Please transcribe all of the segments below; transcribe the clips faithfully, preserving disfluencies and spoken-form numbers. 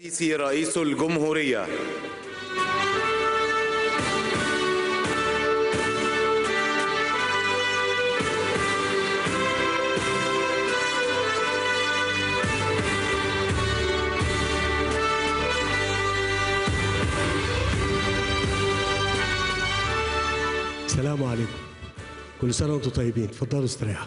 السيسي رئيس الجمهورية. السلام عليكم، كل سنة وانتم طيبين. اتفضلوا استريحوا.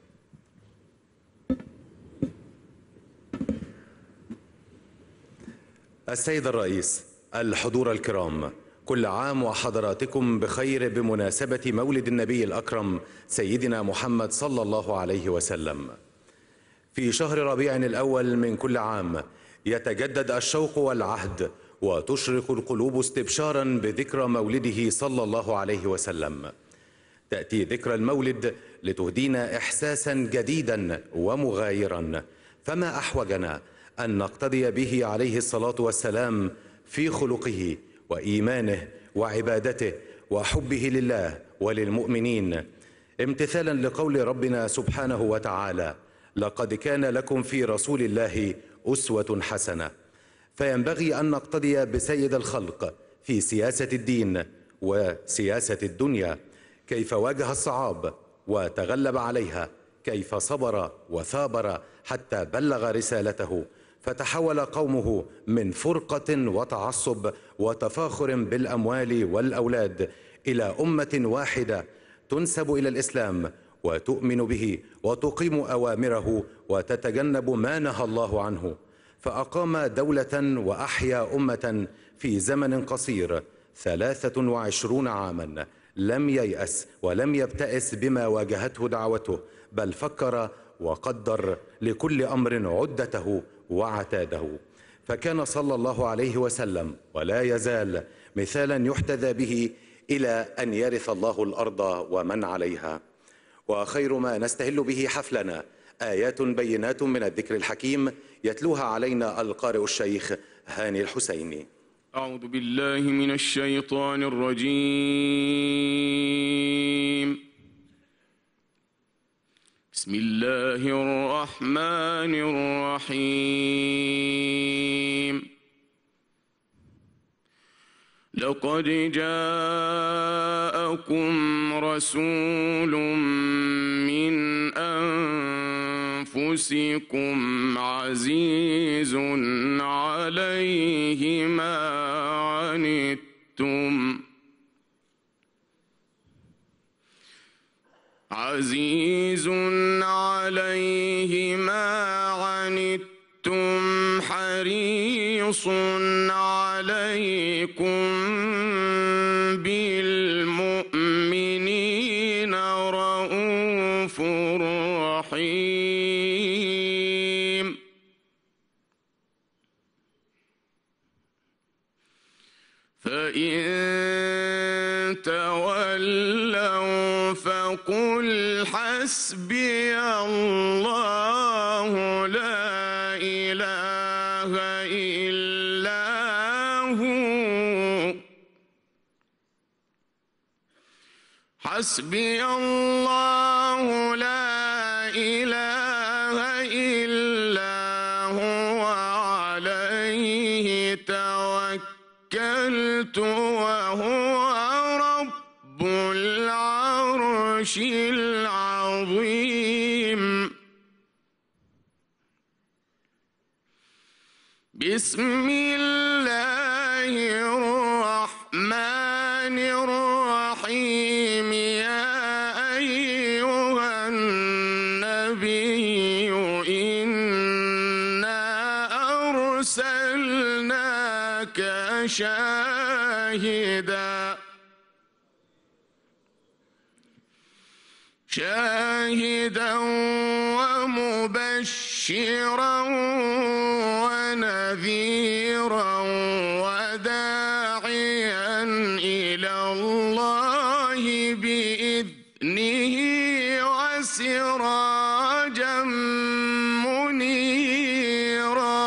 السيد الرئيس، الحضور الكرام، كل عام وحضراتكم بخير بمناسبة مولد النبي الأكرم سيدنا محمد صلى الله عليه وسلم. في شهر ربيع الأول من كل عام يتجدد الشوق والعهد وتشرق القلوب استبشارا بذكرى مولده صلى الله عليه وسلم. تأتي ذكرى المولد لتهدينا إحساسا جديدا ومغايرا، فما أحوجنا أن نقتدي به عليه الصلاة والسلام في خلقه وإيمانه وعبادته وحبه لله وللمؤمنين، امتثالا لقول ربنا سبحانه وتعالى: لقد كان لكم في رسول الله أسوة حسنة. فينبغي أن نقتدي بسيد الخلق في سياسة الدين وسياسة الدنيا، كيف واجه الصعاب وتغلب عليها، كيف صبر وثابر حتى بلغ رسالته، فتحول قومه من فرقة وتعصب وتفاخر بالأموال والأولاد إلى أمة واحدة تنسب إلى الإسلام وتؤمن به وتقيم أوامره وتتجنب ما نهى الله عنه. فأقام دولة وأحيا أمة في زمن قصير ثلاثة وعشرون عاما، لم ييأس ولم يبتئس بما واجهته دعوته، بل فكر وقدر لكل أمر عدته وعتاده. فكان صلى الله عليه وسلم ولا يزال مثالا يحتذى به إلى أن يرث الله الأرض ومن عليها. وخير ما نستهل به حفلنا آيات بينات من الذكر الحكيم يتلوها علينا القارئ الشيخ هاني الحسيني. أعوذ بالله من الشيطان الرجيم. بسم الله الرحمن الرحيم. لقد جاءكم رسول من أنفسكم عزيز عليه ما عنتم عزيز عليه ما عنتم حريص عليكم بالمؤمنين رؤوف رحيم. فإن تولوا فقل حسبي الله لا إله إلا هو حسبي الله لا إله إلا هو عليه توكلت وهو رب العرش العظيم. بسم الله الرحمن الرحيم. يا أيها النبي إنا أرسلناك شاهدا شاهدا ومبشرا ونذيرا وداعيا إلى الله بإذنه وسراجا منيرا.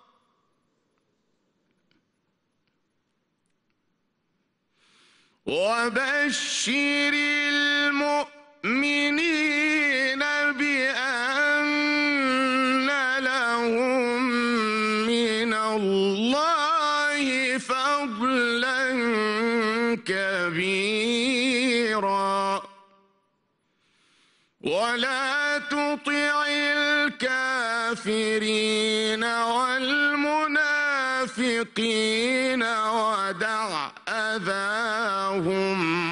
وبشر المؤمنين بأن لهم من الله كبيرا ولا تطع الكافرين والمنافقين ودع أذاهم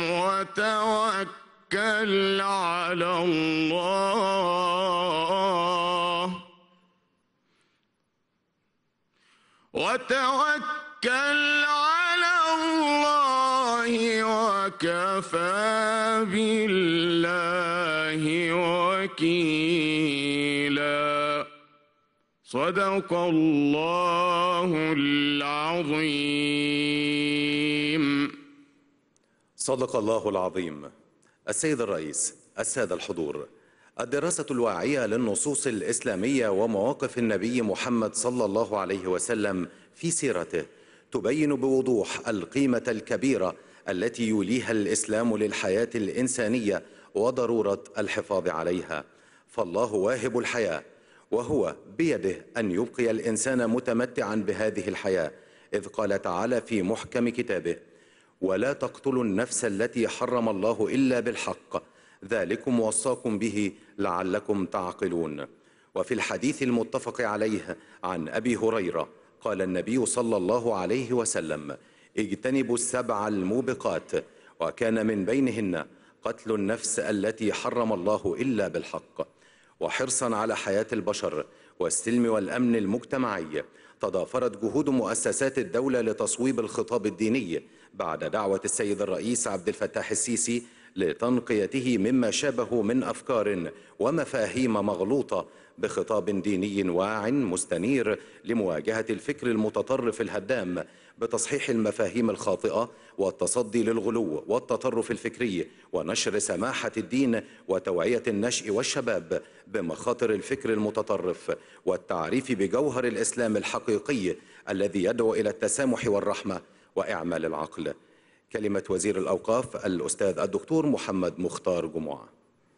وتوكل على الله وتوكل على الله وكفى بالله وكيلا. صدق الله العظيم. صدق الله العظيم. السيد الرئيس، السادة الحضور، الدراسة الواعية للنصوص الإسلامية ومواقف النبي محمد صلى الله عليه وسلم في سيرته تبين بوضوح القيمة الكبيرة التي يوليها الإسلام للحياة الإنسانية وضرورة الحفاظ عليها، فالله واهب الحياة، وهو بيده أن يبقي الإنسان متمتعا بهذه الحياة، إذ قال تعالى في محكم كتابه: ولا تقتلوا النفس التي حرم الله إلا بالحق ذلكم وصاكم به لعلكم تعقلون. وفي الحديث المتفق عليه عن أبي هريرة قال النبي صلى الله عليه وسلم: اجتنبوا السبع الموبقات، وكان من بينهن قتل النفس التي حرم الله إلا بالحق. وحرصا على حياة البشر والسلم والأمن المجتمعي، تضافرت جهود مؤسسات الدولة لتصويب الخطاب الديني بعد دعوة السيد الرئيس عبد الفتاح السيسي لتنقيته مما شابه من أفكار ومفاهيم مغلوطة بخطاب ديني واع مستنير لمواجهة الفكر المتطرف الهدام بتصحيح المفاهيم الخاطئة والتصدي للغلو والتطرف الفكري ونشر سماحة الدين وتوعية النشء والشباب بمخاطر الفكر المتطرف والتعريف بجوهر الإسلام الحقيقي الذي يدعو إلى التسامح والرحمة وإعمال العقل. كلمة وزير الأوقاف الأستاذ الدكتور محمد مختار جمعة.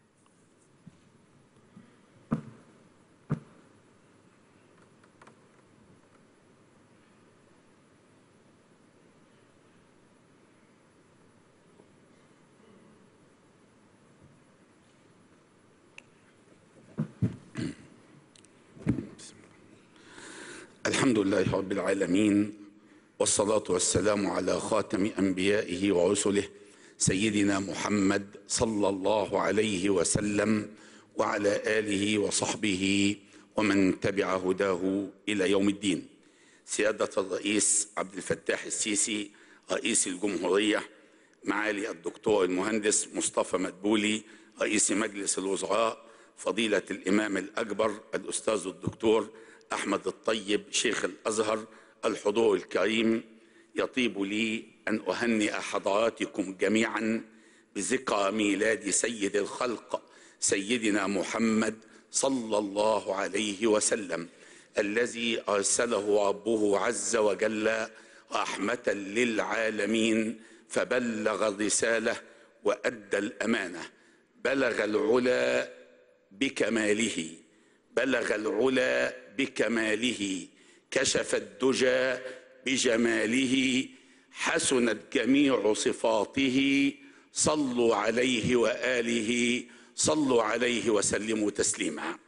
الحمد لله رب العالمين، والصلاة والسلام على خاتم أنبيائه ورسله سيدنا محمد صلى الله عليه وسلم وعلى آله وصحبه ومن تبع هداه إلى يوم الدين. سيادة الرئيس عبد الفتاح السيسي رئيس الجمهورية، معالي الدكتور المهندس مصطفى مدبولي رئيس مجلس الوزراء، فضيلة الإمام الأكبر الأستاذ الدكتور أحمد الطيب شيخ الأزهر، الحضور الكريم، يطيب لي أن أهنئ حضراتكم جميعا بذكرى ميلاد سيد الخلق سيدنا محمد صلى الله عليه وسلم، الذي أرسله ربه عز وجل رحمة للعالمين، فبلغ الرسالة وأدى الأمانة، بلغ العلا بكماله بلغ العلا بكماله كشف الدجى بجماله، حسنت جميع صفاته، صلوا عليه وآله، صلوا عليه وسلموا تسليما.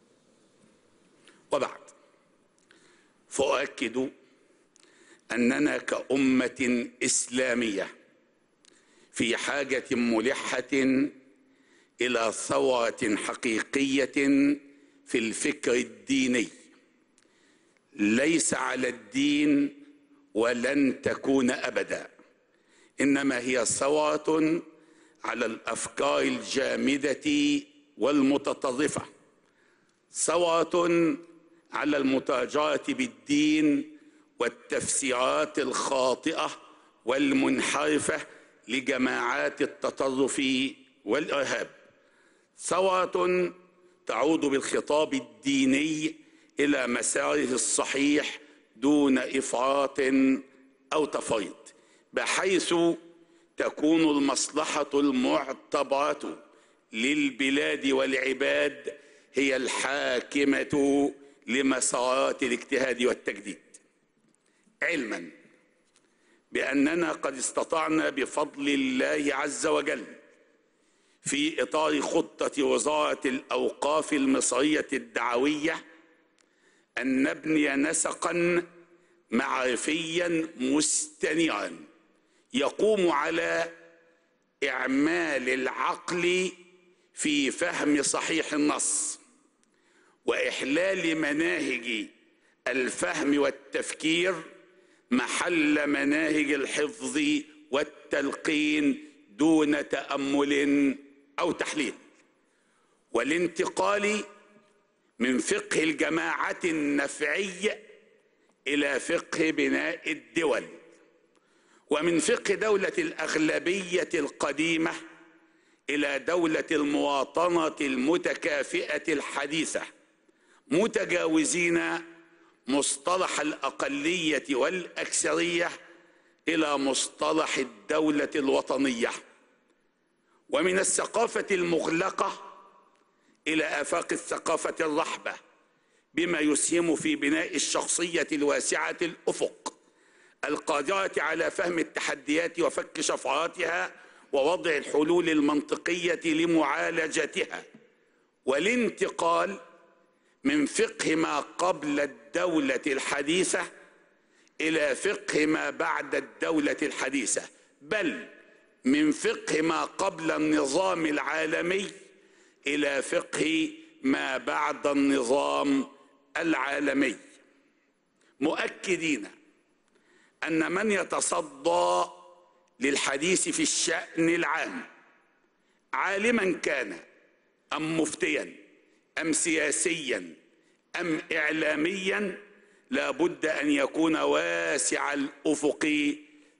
وبعد، فأؤكد أننا كأمة إسلامية في حاجة ملحة إلى ثورة حقيقية في الفكر الديني، ليس على الدين ولن تكون أبدا، إنما هي ثورة على الأفكار الجامدة والمتطرفة، ثورة على المتاجرة بالدين والتفسيرات الخاطئة والمنحرفة لجماعات التطرف والإرهاب، ثورة تعود بالخطاب الديني إلى مساره الصحيح دون إفراط أو تفريط، بحيث تكون المصلحة المعتبرة للبلاد والعباد هي الحاكمة لمسارات الاجتهاد والتجديد، علما لأننا قد استطعنا بفضل الله عز وجل في إطار خطة وزارة الأوقاف المصرية الدعوية أن نبني نسقا معرفيا مستنيرا يقوم على إعمال العقل في فهم صحيح النص وإحلال مناهج الفهم والتفكير محل مناهج الحفظ والتلقين دون تأمل أو تحليل، والانتقال من فقه الجماعة النفعي إلى فقه بناء الدول، ومن فقه دولة الأغلبية القديمة إلى دولة المواطنة المتكافئة الحديثة، متجاوزين مصطلح الأقلية والأكثرية إلى مصطلح الدولة الوطنية، ومن الثقافة المغلقة إلى آفاق الثقافة الرحبة بما يسهم في بناء الشخصية الواسعة الأفق القادرة على فهم التحديات وفك شفراتها ووضع الحلول المنطقية لمعالجتها، والانتقال من فقه ما قبل الدولة الحديثة إلى فقه ما بعد الدولة الحديثة، بل من فقه ما قبل النظام العالمي إلى فقه ما بعد النظام العالمي، مؤكدين أن من يتصدى للحديث في الشأن العام عالما كان أم مفتيا أم سياسيا أم إعلاميا لا بد أن يكون واسع الأفق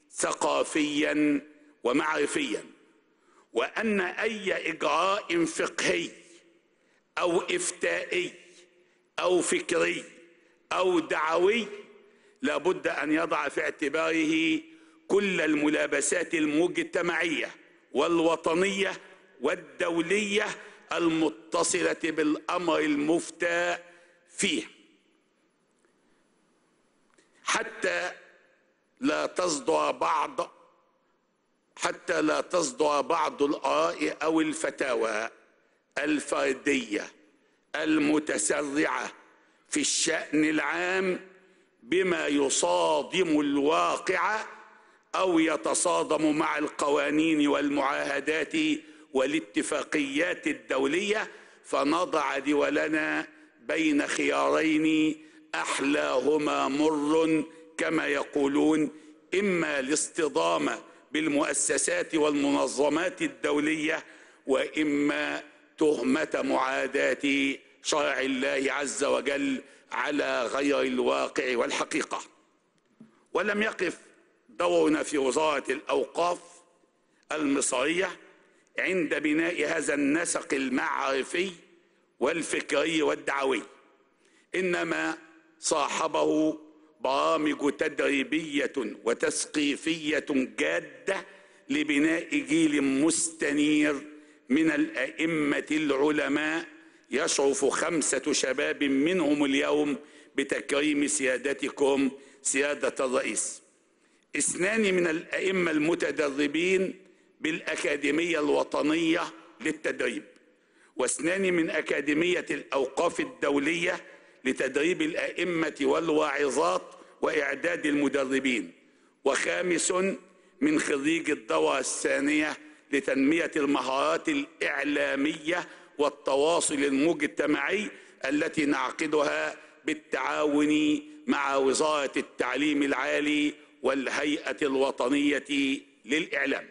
ثقافيا ومعرفيا، وأن أي إجراء فقهي أو إفتائي أو فكري أو دعوي لا بد أن يضع في اعتباره كل الملابسات المجتمعية والوطنية والدولية المتصلة بالأمر المفتى فيه، حتى لا تصدر بعض حتى لا تصدر بعض الآراء أو الفتاوى الفردية المتسرعة في الشأن العام بما يصادم الواقع أو يتصادم مع القوانين والمعاهدات والاتفاقيات الدولية، فنضع دولنا بين خيارين أحلاهما مر كما يقولون، إما الاصطدام بالمؤسسات والمنظمات الدولية وإما تهمة معاداة شرع الله عز وجل على غير الواقع والحقيقة. ولم يقف دورنا في وزارة الأوقاف المصرية عند بناء هذا النسق المعرفي والفكري والدعوي، إنما صاحبه برامج تدريبية وتثقيفية جادة لبناء جيل مستنير من الأئمة العلماء يشرف خمسة شباب منهم اليوم بتكريم سيادتكم سيادة الرئيس. اثنان من الأئمة المتدربين بالأكاديمية الوطنية للتدريب، واثنان من أكاديمية الأوقاف الدولية لتدريب الأئمة والواعظات وإعداد المدربين، وخامس من خريج الدورة الثانية لتنمية المهارات الإعلامية والتواصل المجتمعي التي نعقدها بالتعاون مع وزارة التعليم العالي والهيئة الوطنية للإعلام.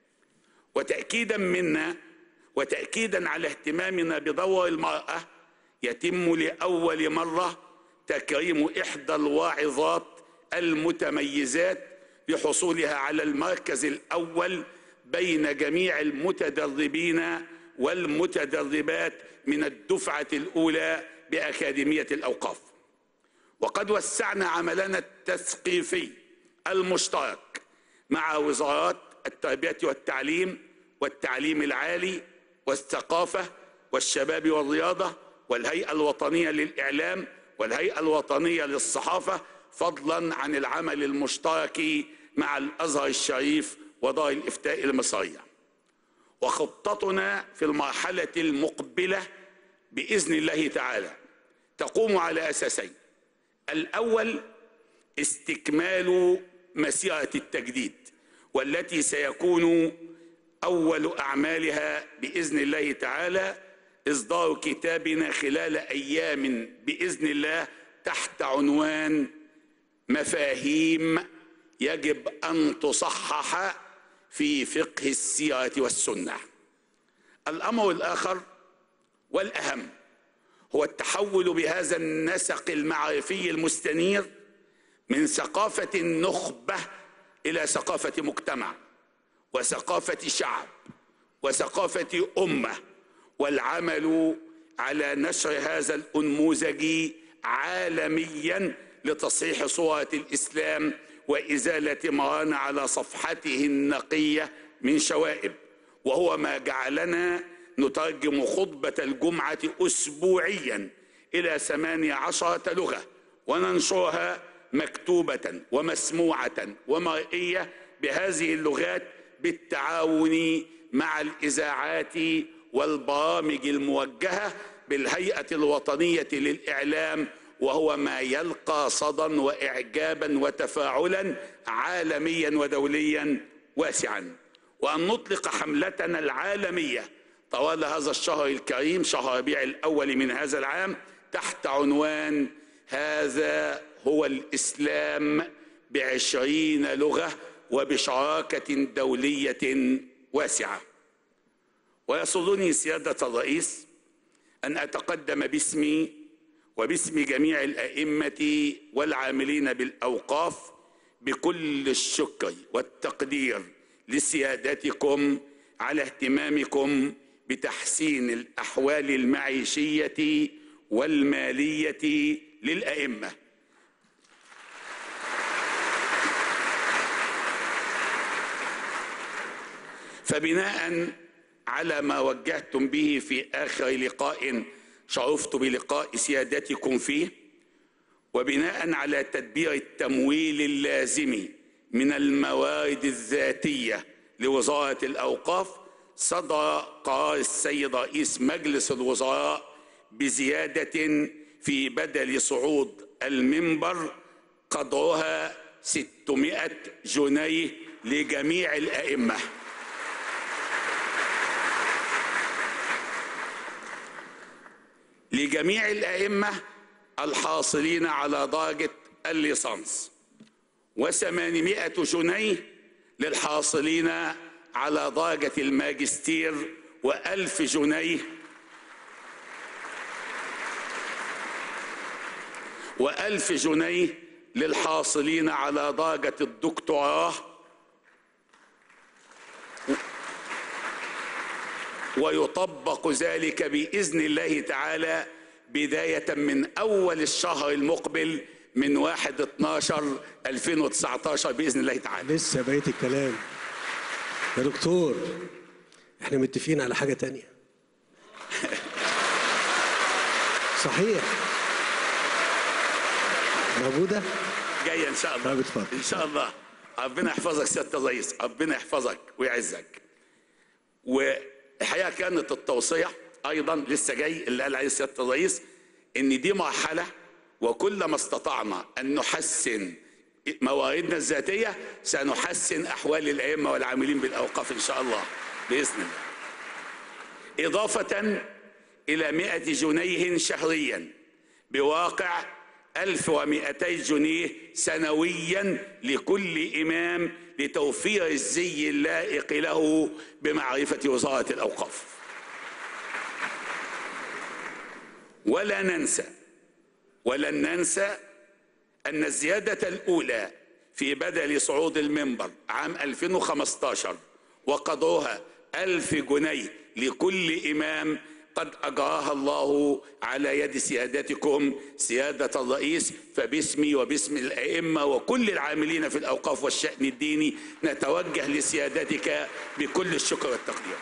وتأكيدا منا وتأكيدا على اهتمامنا بدور المرأة، يتم لأول مرة تكريم إحدى الواعظات المتميزات لحصولها على المركز الأول بين جميع المتدربين والمتدربات من الدفعة الأولى بأكاديمية الأوقاف. وقد وسعنا عملنا التثقيفي المشترك مع وزارات التربية والتعليم والتعليم العالي والثقافة والشباب والرياضة والهيئة الوطنية للإعلام والهيئة الوطنية للصحافة، فضلا عن العمل المشترك مع الأزهر الشريف ودار الإفتاء المصرية. وخطتنا في المرحلة المقبلة بإذن الله تعالى تقوم على أساسين: الأول استكمال مسيرة التجديد، والتي سيكون أول أعمالها بإذن الله تعالى إصدار كتابنا خلال أيام بإذن الله تحت عنوان مفاهيم يجب أن تصحح في فقه السيرة والسنة. الأمر الآخر والأهم هو التحول بهذا النسق المعرفي المستنير من ثقافة النخبة إلى ثقافة مجتمع وثقافة شعب وثقافة أمة، والعمل على نشر هذا الأنموذج عالميا لتصحيح صورة الإسلام وإزالة ما ران على صفحته النقية من شوائب، وهو ما جعلنا نترجم خطبة الجمعة أسبوعيا إلى ثمانية عشرة لغة وننشرها مكتوبة ومسموعة ومرئية بهذه اللغات بالتعاون مع الإذاعات والبرامج الموجهة بالهيئة الوطنية للإعلام، وهو ما يلقى صدى وإعجابا وتفاعلا عالميا ودوليا واسعا. وأن نطلق حملتنا العالمية طوال هذا الشهر الكريم، شهر ربيع الأول من هذا العام، تحت عنوان هذا هو الإسلام بعشرين لغة وبشراكة دولية واسعة. ويسرني سيادة الرئيس أن أتقدم باسمي وباسم جميع الأئمة والعاملين بالأوقاف بكل الشكر والتقدير لسيادتكم على اهتمامكم بتحسين الأحوال المعيشية والمالية للأئمة. فبناء على ما وجهتم به في آخر لقاء شرفت بلقاء سيادتكم فيه، وبناء على تدبير التمويل اللازم من الموارد الذاتية لوزارة الأوقاف، صدر قرار السيد رئيس مجلس الوزراء بزيادة في بدل صعود المنبر قدرها ستمائة جنيه لجميع الأئمة. لجميع الأئمة الحاصلين على درجة الليسانس، وثمانمائة جنيه للحاصلين على درجة الماجستير، وألف جنيه وألف جنيه للحاصلين على درجة الدكتوراه، ويطبق ذلك بإذن الله تعالى بداية من أول الشهر المقبل من واحد اتناشر ألفين وتسعتاشر بإذن الله تعالى. لسه بقية الكلام يا دكتور، احنا متفقين على حاجة تانية. صحيح موجودة؟ جاية إن شاء الله. إن شاء الله. ربنا يحفظك سيادة الرئيس، ربنا يحفظك ويعزك. والحقيقة كانت التوصية أيضا لسه جاي اللي قال عليه سيادة الرئيس إن دي مرحلة، وكل ما استطعنا أن نحسن مواردنا الذاتية سنحسن أحوال الأئمة والعاملين بالأوقاف إن شاء الله بإذن الله، إضافة إلى مائة جنيه شهريا بواقع ألف ومائتي جنيه سنويا لكل إمام لتوفير الزي اللائق له بمعرفة وزارة الأوقاف. ولا ننسى ولن ننسى أن الزيادة الأولى في بدل صعود المنبر عام ألفين وخمسطاشر وقدرها ألف جنيه لكل إمام قد أجراها الله على يد سيادتكم سيادة الرئيس. فباسمي وباسم الأئمة وكل العاملين في الأوقاف والشأن الديني نتوجه لسيادتك بكل الشكر والتقدير.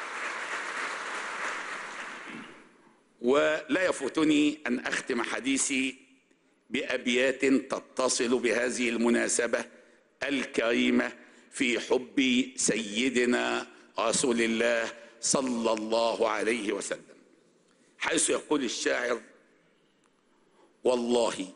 ولا يفوتني أن أختم حديثي بأبيات تتصل بهذه المناسبة الكريمة في حب سيدنا رسول الله صلى الله عليه وسلم، حيث يقول الشاعر: والله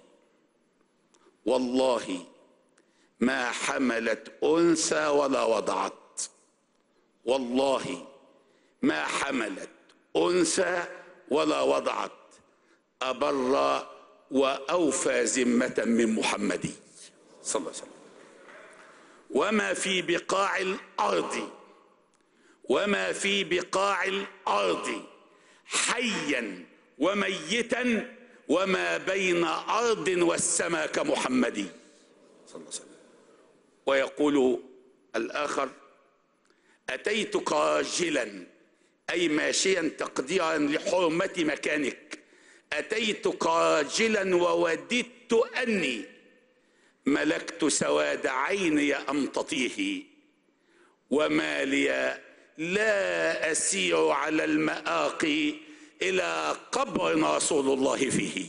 والله ما حملت أنثى ولا وضعت، والله ما حملت أنثى ولا وضعت أبر وأوفى ذمة من محمد صلى الله عليه وسلم. وما في بقاع الأرض وما في بقاع الأرض حيا وميتا وما بين أرض والسماء كمحمد صلى الله عليه وسلم. ويقول الآخر: أتيتك راجلا أي ماشيا تقديرا لحرمة مكانك، أتيتك راجلا ووددت أني ملكت سواد عيني أمتطيه، وما لي لا أسير على المآقي إلى قبر رسول الله فيه.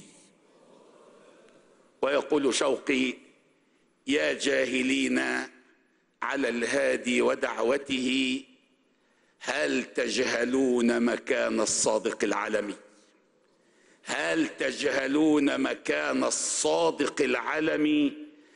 ويقول شوقي: يا جاهلين على الهادي ودعوته هل تجهلون مكان الصادق العلمي؟ هل تجهلون مكان الصادق العلمي؟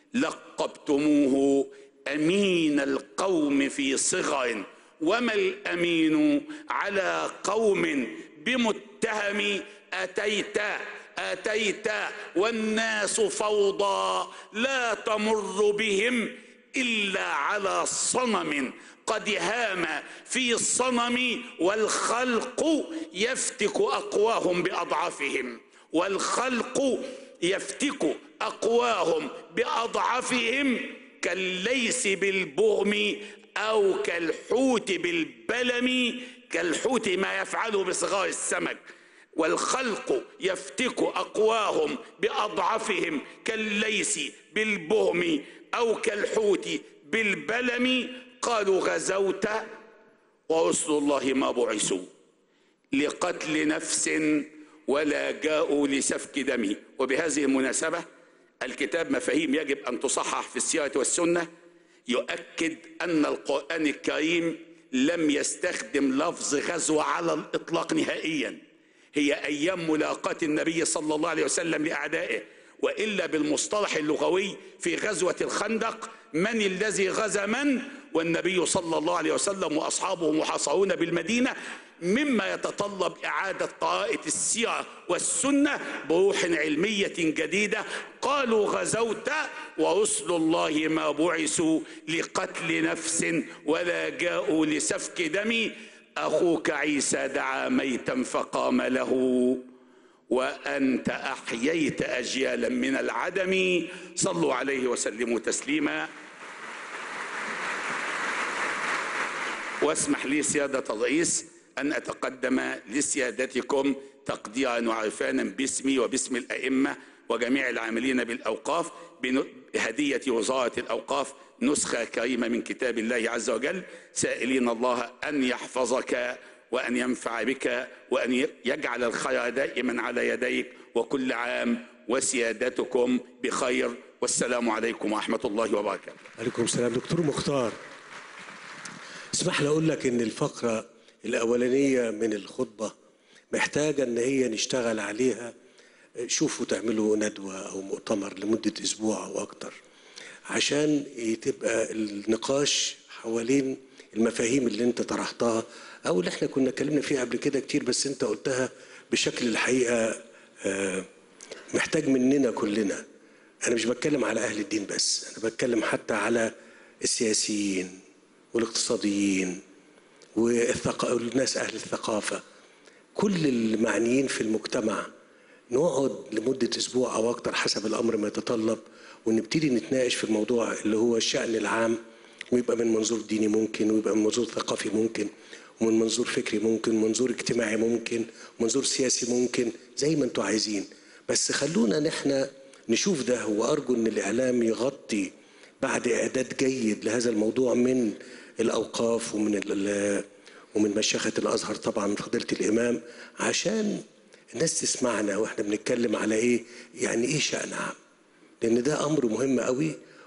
لقبتموه أمين القوم في صغر، وما الأمين على قوم بمتهم. أتيت أتيت والناس فوضى لا تمر بهم إلا على صنم قد هام في الصنم، والخلق يفتك أقواهم بأضعافهم، والخلق يفتك أقواهم بأضعافهم كالليس بالبغم أو كالحوت بالبلم، كالحوت ما يفعله بصغار السمك، والخلق يفتك أقواهم بأضعافهم كالليس بالبغم أو كالحوت بالبلم. قالوا: غزوت ورسل الله ما بعثوا لقتل نفس ولا جاءوا لسفك دم. وبهذه المناسبة الكتاب مفاهيم يجب أن تصحح في السيرة والسنة يؤكد أن القرآن الكريم لم يستخدم لفظ غزو على الإطلاق نهائيا، هي أيام ملاقاة النبي صلى الله عليه وسلم لأعدائه، وإلا بالمصطلح اللغوي في غزوة الخندق من الذي غزا من؟ والنبي صلى الله عليه وسلم وأصحابه محاصرون بالمدينة، مما يتطلب إعادة طرائق السيرة والسنة بروح علمية جديدة. قالوا: غزوت ورسل الله ما بعثوا لقتل نفس ولا جاءوا لسفك دم. أخوك عيسى دعا ميتا فقام له، وأنت أحييت أجيالا من العدم. صلوا عليه وسلموا تسليما. واسمح لي سيادة الرئيس أن أتقدم لسيادتكم تقديرا وعرفانا باسمي وباسم الأئمة وجميع العاملين بالأوقاف بهدية وزارة الأوقاف نسخة كريمة من كتاب الله عز وجل، سائلين الله أن يحفظك وأن ينفع بك وأن يجعل الخير دائما على يديك، وكل عام وسيادتكم بخير، والسلام عليكم ورحمة الله وبركاته. عليكم السلام. دكتور مختار، اسمح لي أقول لك إن الفقرة الأولانية من الخطبة محتاجة إن هي نشتغل عليها. شوفوا تعملوا ندوة أو مؤتمر لمدة أسبوع أو أكتر عشان تبقى النقاش حوالين المفاهيم اللي أنت طرحتها أو اللي احنا كنا اتكلمنا فيها قبل كده كتير، بس أنت قلتها بشكل الحقيقة محتاج مننا كلنا. أنا مش بتكلم على أهل الدين بس، أنا بتكلم حتى على السياسيين والاقتصاديين والناس أهل الثقافة، كل المعنيين في المجتمع. نقعد لمدة أسبوع أو أكتر حسب الأمر ما يتطلب، ونبتدي نتناقش في الموضوع اللي هو الشأن العام، ويبقى من منظور ديني ممكن، ويبقى من منظور ثقافي ممكن، ومن منظور فكري ممكن، منظور اجتماعي ممكن، منظور سياسي ممكن، زي ما انتوا عايزين. بس خلونا نحن نشوف ده، وأرجو أن الإعلام يغطي بعد إعداد جيد لهذا الموضوع من الأوقاف ومن ومن مشيخة الأزهر طبعا فضيلة الإمام، عشان الناس تسمعنا واحنا بنتكلم على إيه، يعني إيه شأن عام، لأن ده أمر مهم قوي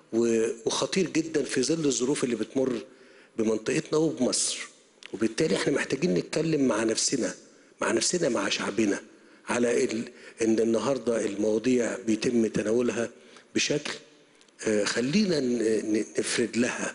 وخطير جدا في ظل الظروف اللي بتمر بمنطقتنا وبمصر. وبالتالي احنا محتاجين نتكلم مع نفسنا مع نفسنا مع شعبنا على ان النهارده المواضيع بيتم تناولها بشكل خلينا نفرد لها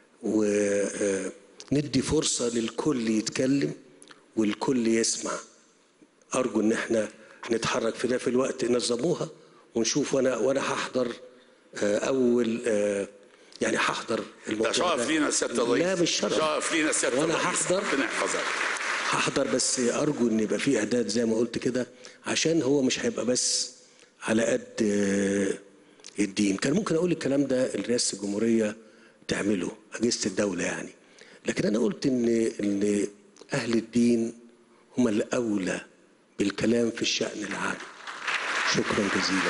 وندي فرصة للكل يتكلم والكل يسمع. أرجو إن احنا نتحرك في ده في الوقت، نظموها ونشوف. وأنا وأنا هحضر أول يعني هحضر الموضوع ده. شرف لينا سيادة الرئيس. لا مش شرف، شرف لينا سيادة الرئيس. وأنا هحضر ربنا يحفظك. هحضر بس أرجو إن يبقى في إعداد زي ما قلت كده، عشان هو مش هيبقى بس على قد الدين. كان ممكن اقول الكلام ده رئاسه الجمهوريه تعمله، اجهزه الدوله يعني، لكن انا قلت ان ان اهل الدين هم الاولى بالكلام في الشان العام. شكرا جزيلا.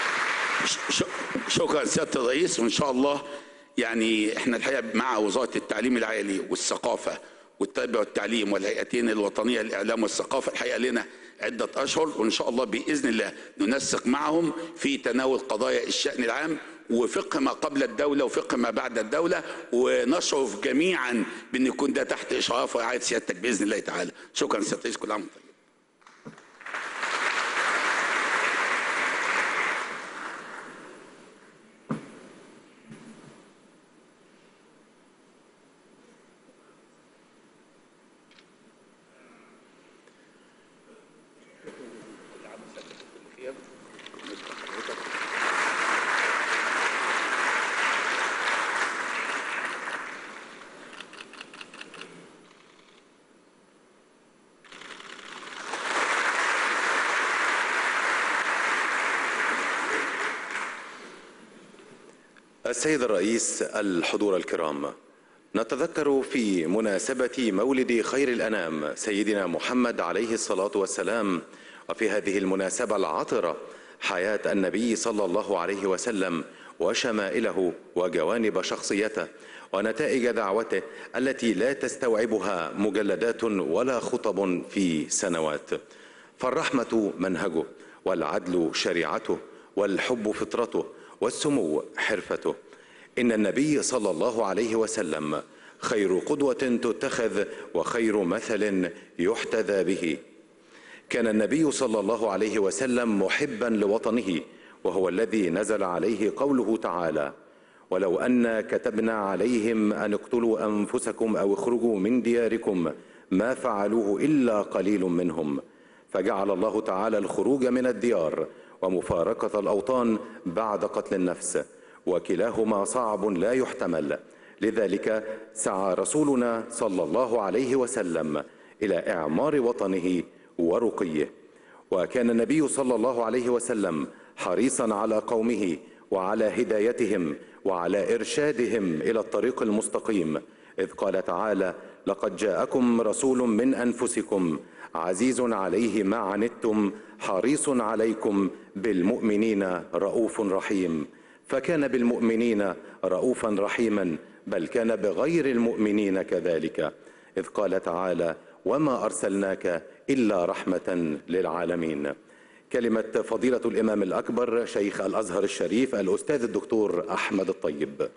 شكرا سياده الرئيس. وان شاء الله يعني احنا الحقيقه مع وزاره التعليم العالي والثقافه والتربيه والتعليم والهيئتين الوطنيه للاعلام والثقافه الحقيقه لنا عده اشهر، وان شاء الله باذن الله ننسق معهم في تناول قضايا الشان العام وفقه ما قبل الدوله وفقه ما بعد الدوله، ونشرف جميعا بان يكون ده تحت اشراف ورعايه سيادتك باذن الله تعالى. شكرا سياده الرئيس. كل عام وانتم طيب. السيد الرئيس، الحضور الكرام، نتذكر في مناسبة مولد خير الأنام سيدنا محمد عليه الصلاة والسلام، وفي هذه المناسبة العطرة، حياة النبي صلى الله عليه وسلم وشمائله وجوانب شخصيته ونتائج دعوته التي لا تستوعبها مجلدات ولا خطب في سنوات. فالرحمة منهجه، والعدل شريعته، والحب فطرته، والسمو حرفته. إن النبي صلى الله عليه وسلم خير قدوة تتخذ وخير مثل يحتذى به. كان النبي صلى الله عليه وسلم محبا لوطنه، وهو الذي نزل عليه قوله تعالى: ولو أن كتبنا عليهم أن اقتلوا أنفسكم أو اخرجوا من دياركم ما فعلوه إلا قليل منهم. فجعل الله تعالى الخروج من الديار ومفارقة الأوطان بعد قتل النفس، وكلاهما صعب لا يحتمل. لذلك سعى رسولنا صلى الله عليه وسلم إلى إعمار وطنه ورقيه. وكان النبي صلى الله عليه وسلم حريصا على قومه وعلى هدايتهم وعلى إرشادهم إلى الطريق المستقيم، إذ قال تعالى: لقد جاءكم رسول من أنفسكم عزيز عليه ما عنتم حريص عليكم بالمؤمنين رؤوف رحيم. فكان بالمؤمنين رؤوفا رحيما، بل كان بغير المؤمنين كذلك، إذ قال تعالى: وما أرسلناك إلا رحمة للعالمين. كلمة فضيلة الإمام الأكبر شيخ الأزهر الشريف الأستاذ الدكتور أحمد الطيب.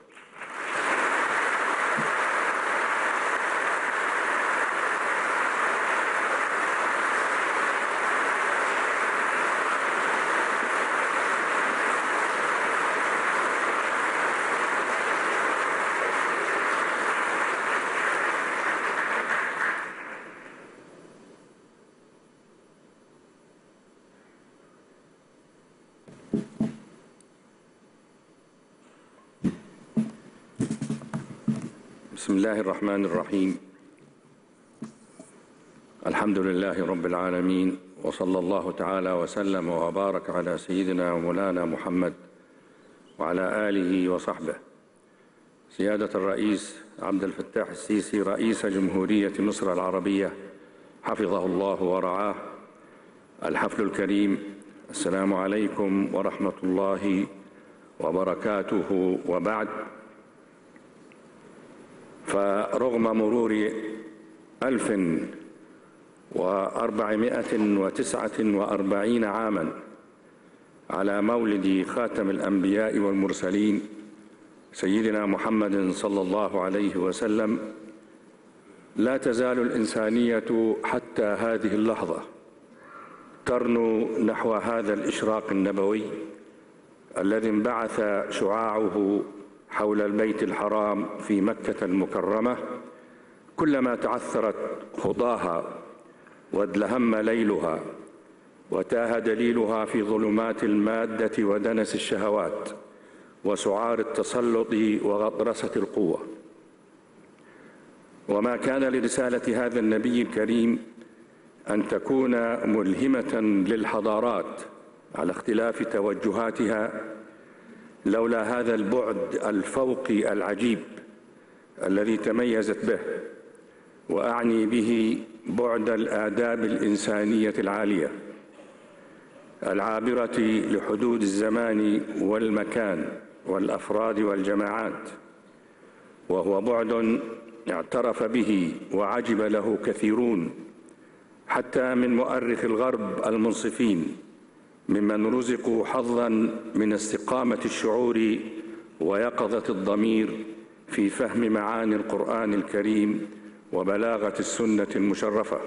بسم الله الرحمن الرحيم. الحمد لله رب العالمين، وصلى الله تعالى وسلم وبارك على سيدنا ومولانا محمد وعلى آله وصحبه. سيادة الرئيس عبد الفتاح السيسي رئيس جمهورية مصر العربية حفظه الله ورعاه، الحفل الكريم، السلام عليكم ورحمة الله وبركاته. وبعد، فرغم مرور ألف وأربعمائة وتسعة وأربعين عاما على مولد خاتم الأنبياء والمرسلين سيدنا محمد صلى الله عليه وسلم، لا تزال الإنسانية حتى هذه اللحظة ترنو نحو هذا الإشراق النبوي الذي انبعث شعاعه حول البيت الحرام في مكة المكرمة، كلما تعثرت خطاها وادلهم ليلها وتاه دليلها في ظلمات المادة ودنس الشهوات وسعار التسلط وغطرسة القوة. وما كان لرسالة هذا النبي الكريم أن تكون ملهمة للحضارات على اختلاف توجهاتها لولا هذا البعد الفوقي العجيب الذي تميزت به، وأعني به بعد الآداب الإنسانية العالية العابرة لحدود الزمان والمكان والأفراد والجماعات، وهو بعد اعترف به وعجب له كثيرون حتى من مؤرخ الغرب المنصفين ممن رزقوا حظا من استقامة الشعور ويقظة الضمير في فهم معاني القرآن الكريم وبلاغة السنة المشرفة،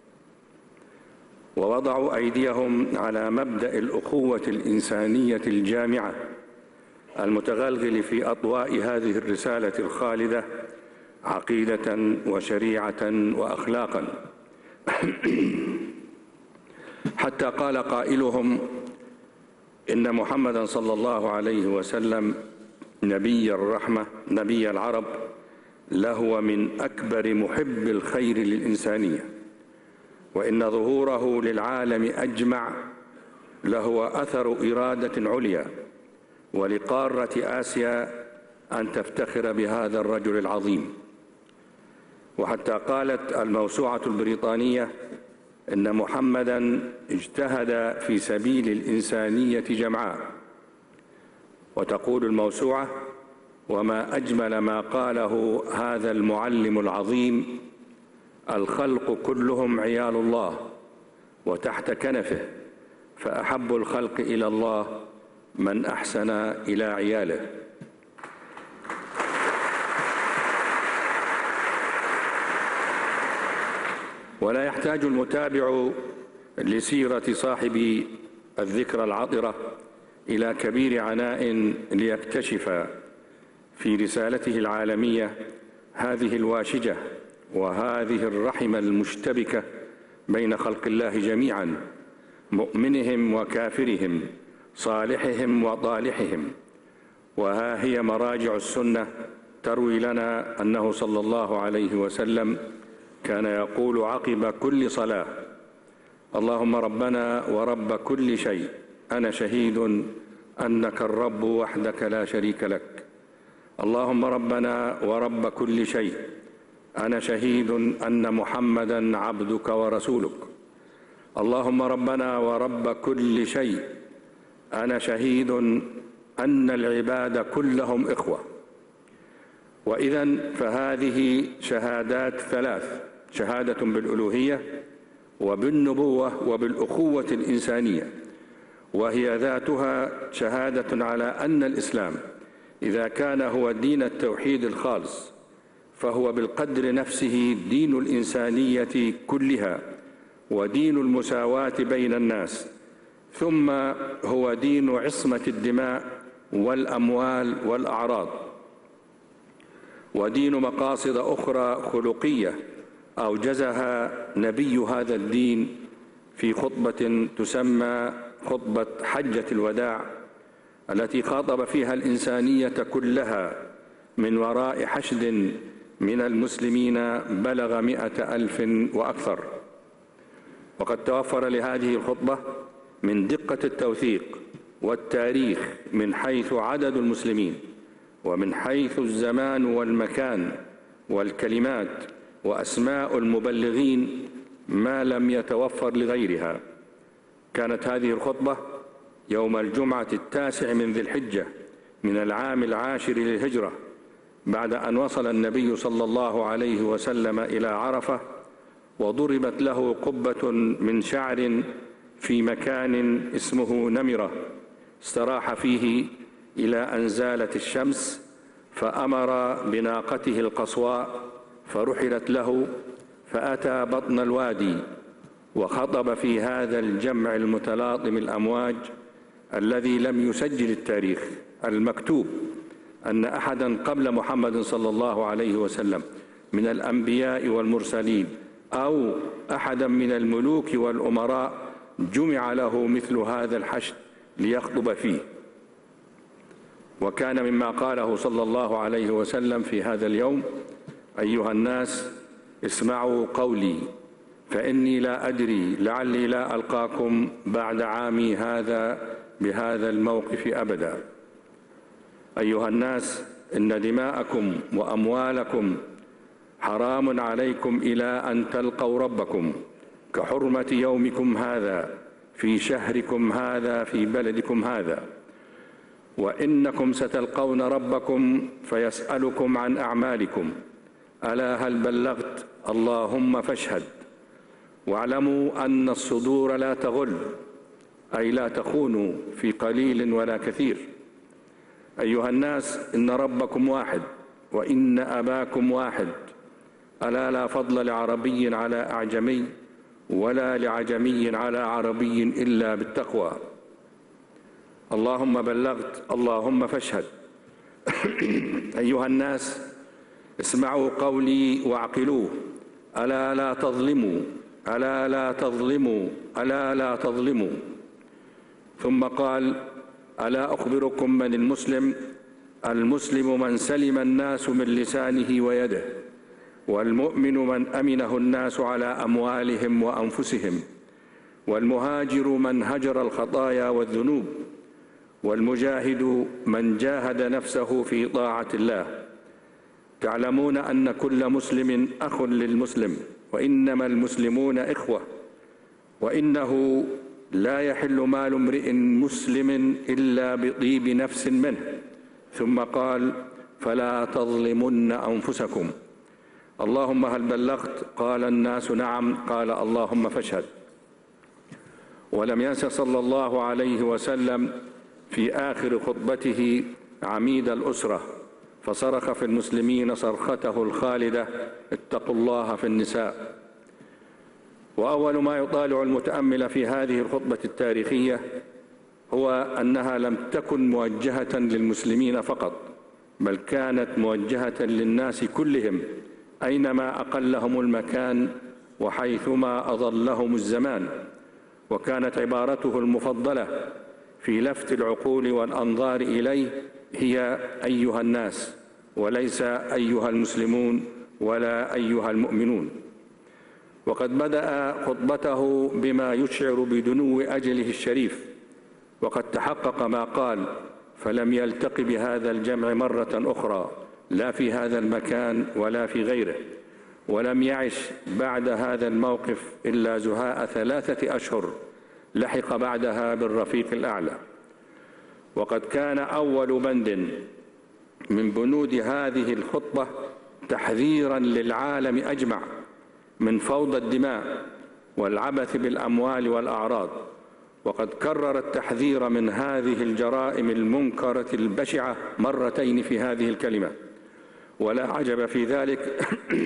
ووضعوا أيديهم على مبدأ الأخوة الإنسانية الجامعة المتغلغل في أضواء هذه الرسالة الخالدة عقيدة وشريعة وأخلاقا، حتى قال قائلهم إن محمدا صلى الله عليه وسلم نبي الرحمة نبي العرب لهو من أكبر محب الخير للإنسانية، وإن ظهوره للعالم أجمع لهو أثر إرادة عليا ولقارة آسيا أن تفتخر بهذا الرجل العظيم. وحتى قالت الموسوعة البريطانية إن محمداً اجتهد في سبيل الإنسانية جمعاء. وتقول الموسوعة: وما أجمل ما قاله هذا المعلم العظيم، الخلق كلهم عيال الله وتحت كنفه، فأحب الخلق إلى الله من أحسن إلى عياله. ولا يحتاج المتابع لسيرة صاحب الذكرى العطرة إلى كبير عناء ليكتشف في رسالته العالمية هذه الواشجة وهذه الرحمة المشتبكة بين خلق الله جميعا، مؤمنهم وكافرهم، صالحهم وطالحهم. وها هي مراجع السنة تروي لنا أنه صلى الله عليه وسلم كان يقول عقب كل صلاة: اللهم ربنا ورب كل شيء، أنا شهيد أنك الرب وحدك لا شريك لك. اللهم ربنا ورب كل شيء، أنا شهيد أن محمدًا عبدك ورسولك. اللهم ربنا ورب كل شيء، أنا شهيد أن العباد كلهم إخوة. وإذن فهذه شهادات ثلاث: شهادة بالألوهية وبالنبوة وبالأخوة الإنسانية، وهي ذاتها شهادة على أن الإسلام إذا كان هو دين التوحيد الخالص فهو بالقدر نفسه دين الإنسانية كلها ودين المساواة بين الناس، ثم هو دين عصمة الدماء والأموال والأعراض، ودين مقاصد أخرى خلقية أوجزها نبي هذا الدين في خطبة تسمى خطبة حجة الوداع، التي خاطب فيها الإنسانية كلها من وراء حشد من المسلمين بلغ مئة ألف وأكثر. وقد توفر لهذه الخطبة من دقة التوثيق والتاريخ من حيث عدد المسلمين ومن حيث الزمان والمكان والكلمات وأسماء المبلغين ما لم يتوفر لغيرها. كانت هذه الخطبة يوم الجمعة التاسع من ذي الحجة من العام العاشر للهجرة، بعد أن وصل النبي صلى الله عليه وسلم إلى عرفة، وضربت له قبة من شعر في مكان اسمه نمرة استراح فيه إلى أن زالت الشمس، فأمر بناقته القصواء فرحلت له، فأتى بطن الوادي وخطب في هذا الجمع المتلاطم الأمواج الذي لم يسجل التاريخ المكتوب أن أحدا قبل محمد صلى الله عليه وسلم من الأنبياء والمرسلين أو أحدا من الملوك والأمراء جمع له مثل هذا الحشد ليخطب فيه. وكان مما قاله صلى الله عليه وسلم في هذا اليوم: أيها الناس اسمعوا قولي فإني لا أدري لعلي لا ألقاكم بعد عامي هذا بهذا الموقف أبدا. أيها الناس إن دماءكم وأموالكم حرام عليكم إلى أن تلقوا ربكم كحرمة يومكم هذا في شهركم هذا في بلدكم هذا، وإنكم ستلقون ربكم فيسألكم عن أعمالكم، ألا هل بلغت؟ اللهم فاشهد. واعلموا أن الصدور لا تغل، أي لا تخونوا في قليل ولا كثير. أيها الناس إن ربكم واحد وإن أباكم واحد، ألا لا فضل لعربي على أعجمي ولا لعجمي على عربي إلا بالتقوى. اللهم بلغت اللهم فاشهد. أيها الناس اسمعوا قولي واعقلوه، ألا لا تظلموا ألا لا تظلموا ألا لا تظلموا. ثم قال: ألا أخبركم من المسلم؟ المسلم من سلم الناس من لسانه ويده، والمؤمن من أمنه الناس على أموالهم وأنفسهم، والمهاجر من هجر الخطايا والذنوب، والمجاهد من جاهد نفسه في طاعة الله. تعلمون أن كل مسلم أخ للمسلم، وإنما المسلمون إخوة، وإنه لا يحل مال امرئ مسلم إلا بطيب نفس منه. ثم قال: فلا تظلمن أنفسكم. اللهم هل بلغت؟ قال الناس نعم. قال: اللهم فاشهد. ولم ينس صلى الله عليه وسلم في آخر خطبته عميد الأسرة، فصرخ في المسلمين صرخته الخالدة: اتقوا الله في النساء. وأول ما يطالع المتأمل في هذه الخطبة التاريخية هو أنها لم تكن موجهة للمسلمين فقط، بل كانت موجهة للناس كلهم أينما أقلهم المكان وحيثما أضلهم الزمان. وكانت عبارته المفضلة في لفت العقول والأنظار إليه هي أيها الناس، وليس أيها المسلمون ولا أيها المؤمنون. وقد بدأ خطبته بما يشعر بدنو أجله الشريف، وقد تحقق ما قال، فلم يلتق بهذا الجمع مرة أخرى لا في هذا المكان ولا في غيره، ولم يعش بعد هذا الموقف إلا زهاء ثلاثة أشهر لحق بعدها بالرفيق الأعلى. وقد كان أول بند من بنود هذه الخطبة تحذيرا للعالم أجمع من فوضى الدماء والعبث بالأموال والأعراض، وقد كرر التحذير من هذه الجرائم المنكرة البشعة مرتين في هذه الكلمة، ولا عجب في ذلك،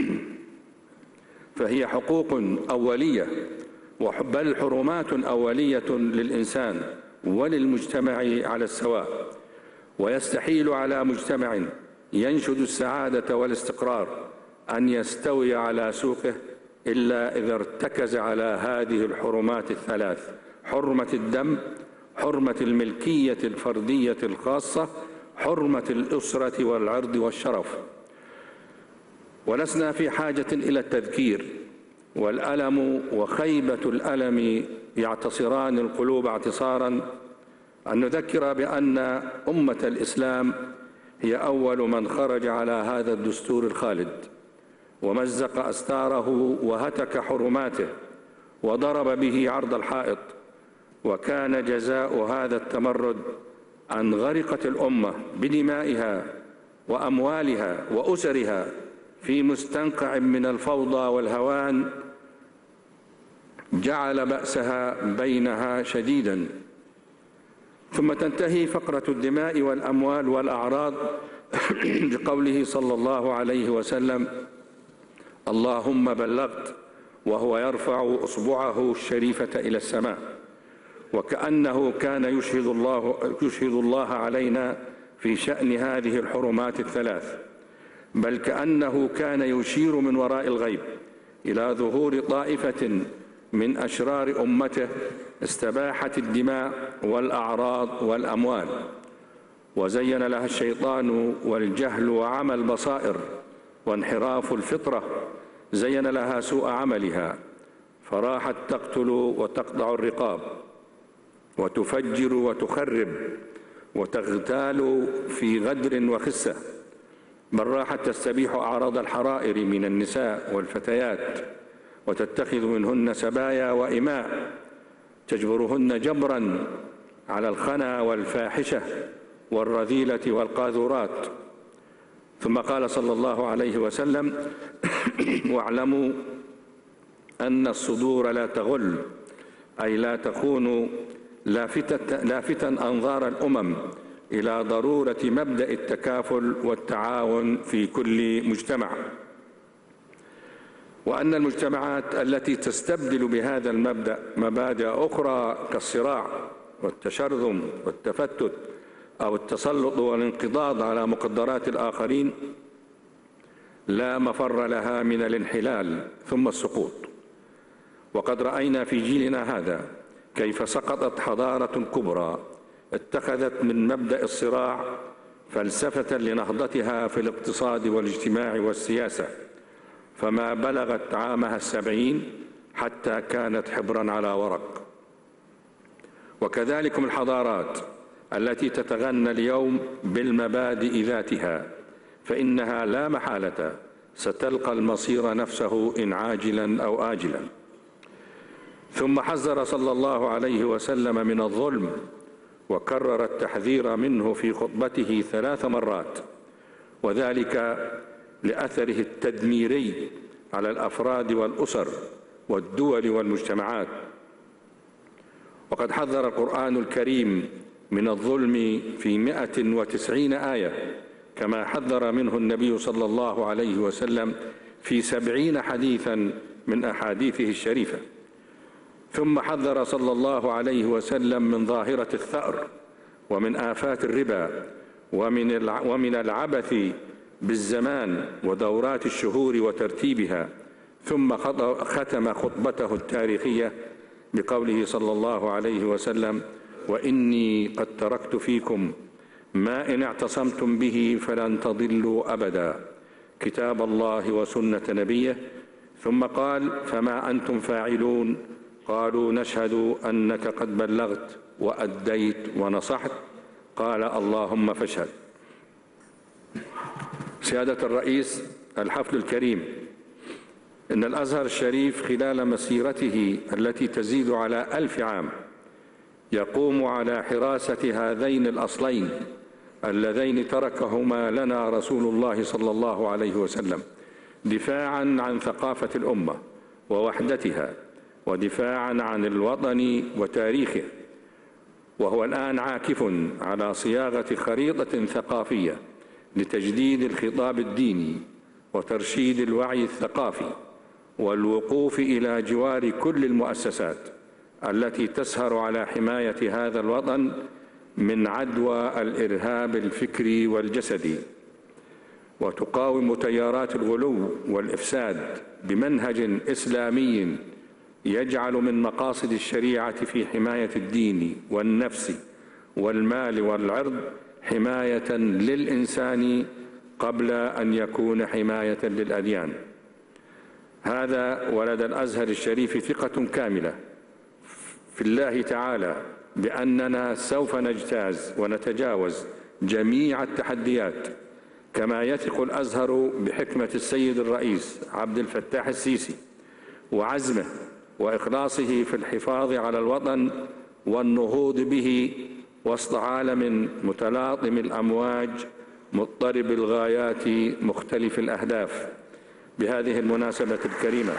فهي حقوق أولية بل حرمات أولية للإنسان وللمجتمع على السواء. ويستحيل على مجتمع ينشد السعادة والاستقرار أن يستوي على سوقه إلا إذا ارتكز على هذه الحرمات الثلاث: حرمة الدم، حرمة الملكية الفردية الخاصة، حرمة الأسرة والعرض والشرف. ولسنا في حاجة إلى التذكير، والألم وخيبة الألم يعتصران القلوب اعتصارا، أن نذكر بأن أمة الإسلام هي أول من خرج على هذا الدستور الخالد، ومزق أستاره وهتك حرماته وضرب به عرض الحائط. وكان جزاء هذا التمرد أن غرقت الأمة بدمائها وأموالها وأسرها في مستنقع من الفوضى والهوان جعل بأسها بينها شديدا. ثم تنتهي فقرة الدماء والأموال والأعراض بقوله صلى الله عليه وسلم: اللهم بلغت، وهو يرفع إصبعه الشريفة إلى السماء، وكأنه كان يشهد الله, يشهد الله علينا في شأن هذه الحرمات الثلاث، بل كأنه كان يشير من وراء الغيب إلى ظهور طائفة من أشرار أمته استباحت الدماء والأعراض والأموال، وزين لها الشيطان والجهل وعمى البصائر وانحراف الفطرة، زين لها سوء عملها، فراحت تقتل وتقطع الرقاب وتفجر وتخرب وتغتال في غدر وخسة، بل راحت تستبيح أعراض الحرائر من النساء والفتيات وتتخذ منهن سبايا وإماء تجبرهن جبرا على الخنا والفاحشة والرذيلة والقاذورات. ثم قال صلى الله عليه وسلم: واعلموا أن الصدور لا تغل، أي لا تكون لافتا أنظار الأمم إلى ضرورة مبدأ التكافل والتعاون في كل مجتمع، وأن المجتمعات التي تستبدل بهذا المبدأ مبادئ أخرى كالصراع والتشرذم والتفتت أو التسلط والانقضاض على مقدرات الآخرين لا مفر لها من الانحلال ثم السقوط. وقد رأينا في جيلنا هذا كيف سقطت حضارة كبرى اتخذت من مبدأ الصراع فلسفة لنهضتها في الاقتصاد والاجتماع والسياسة، فما بلغت عامها السبعين حتى كانت حبرا على ورق. وكذلك الحضارات التي تتغنى اليوم بالمبادئ ذاتها فإنها لا محالة ستلقى المصير نفسه إن عاجلا أو آجلا. ثم حذر صلى الله عليه وسلم من الظلم، وكرر التحذير منه في خطبته ثلاث مرات، وذلك لأثره التدميري على الأفراد والأسر والدول والمجتمعات. وقد حذر القرآن الكريم من الظلم في مئة وتسعين آية، كما حذر منه النبي صلى الله عليه وسلم في سبعين حديثا من أحاديثه الشريفة. ثم حذر صلى الله عليه وسلم من ظاهرة الثأر ومن آفات الربا ومن ومن العبث بالزمان ودورات الشهور وترتيبها. ثم ختم خطبته التاريخية بقوله صلى الله عليه وسلم: وإني قد تركت فيكم ما إن اعتصمتم به فلن تضلوا أبدا، كتاب الله وسنة نبيه. ثم قال: فما أنتم فاعلون؟ قالوا: نشهد أنك قد بلغت وأديت ونصحت. قال: اللهم فاشهد. سيادة الرئيس، الحفل الكريم، إن الأزهر الشريف خلال مسيرته التي تزيد على ألف عام يقوم على حراسة هذين الأصلين اللذين تركهما لنا رسول الله صلى الله عليه وسلم، دفاعا عن ثقافة الأمة ووحدتها، ودفاعا عن الوطن وتاريخه. وهو الآن عاكف على صياغة خريطة ثقافية لتجديد الخطاب الديني وترشيد الوعي الثقافي والوقوف إلى جوار كل المؤسسات التي تسهر على حماية هذا الوطن من عدوى الإرهاب الفكري والجسدي، وتقاوم تيارات الغلو والإفساد بمنهج إسلامي يجعل من مقاصد الشريعة في حماية الدين والنفس والمال والعرض حماية للإنسان قبل أن يكون حماية للأديان. هذا ولدى الأزهر الشريف ثقة كاملة في الله تعالى بأننا سوف نجتاز ونتجاوز جميع التحديات، كما يثق الأزهر بحكمة السيد الرئيس عبد الفتاح السيسي وعزمه وإخلاصه في الحفاظ على الوطن والنهوض به وسط عالم متلاطم الأمواج مضطرب الغايات مختلف الأهداف. بهذه المناسبة الكريمة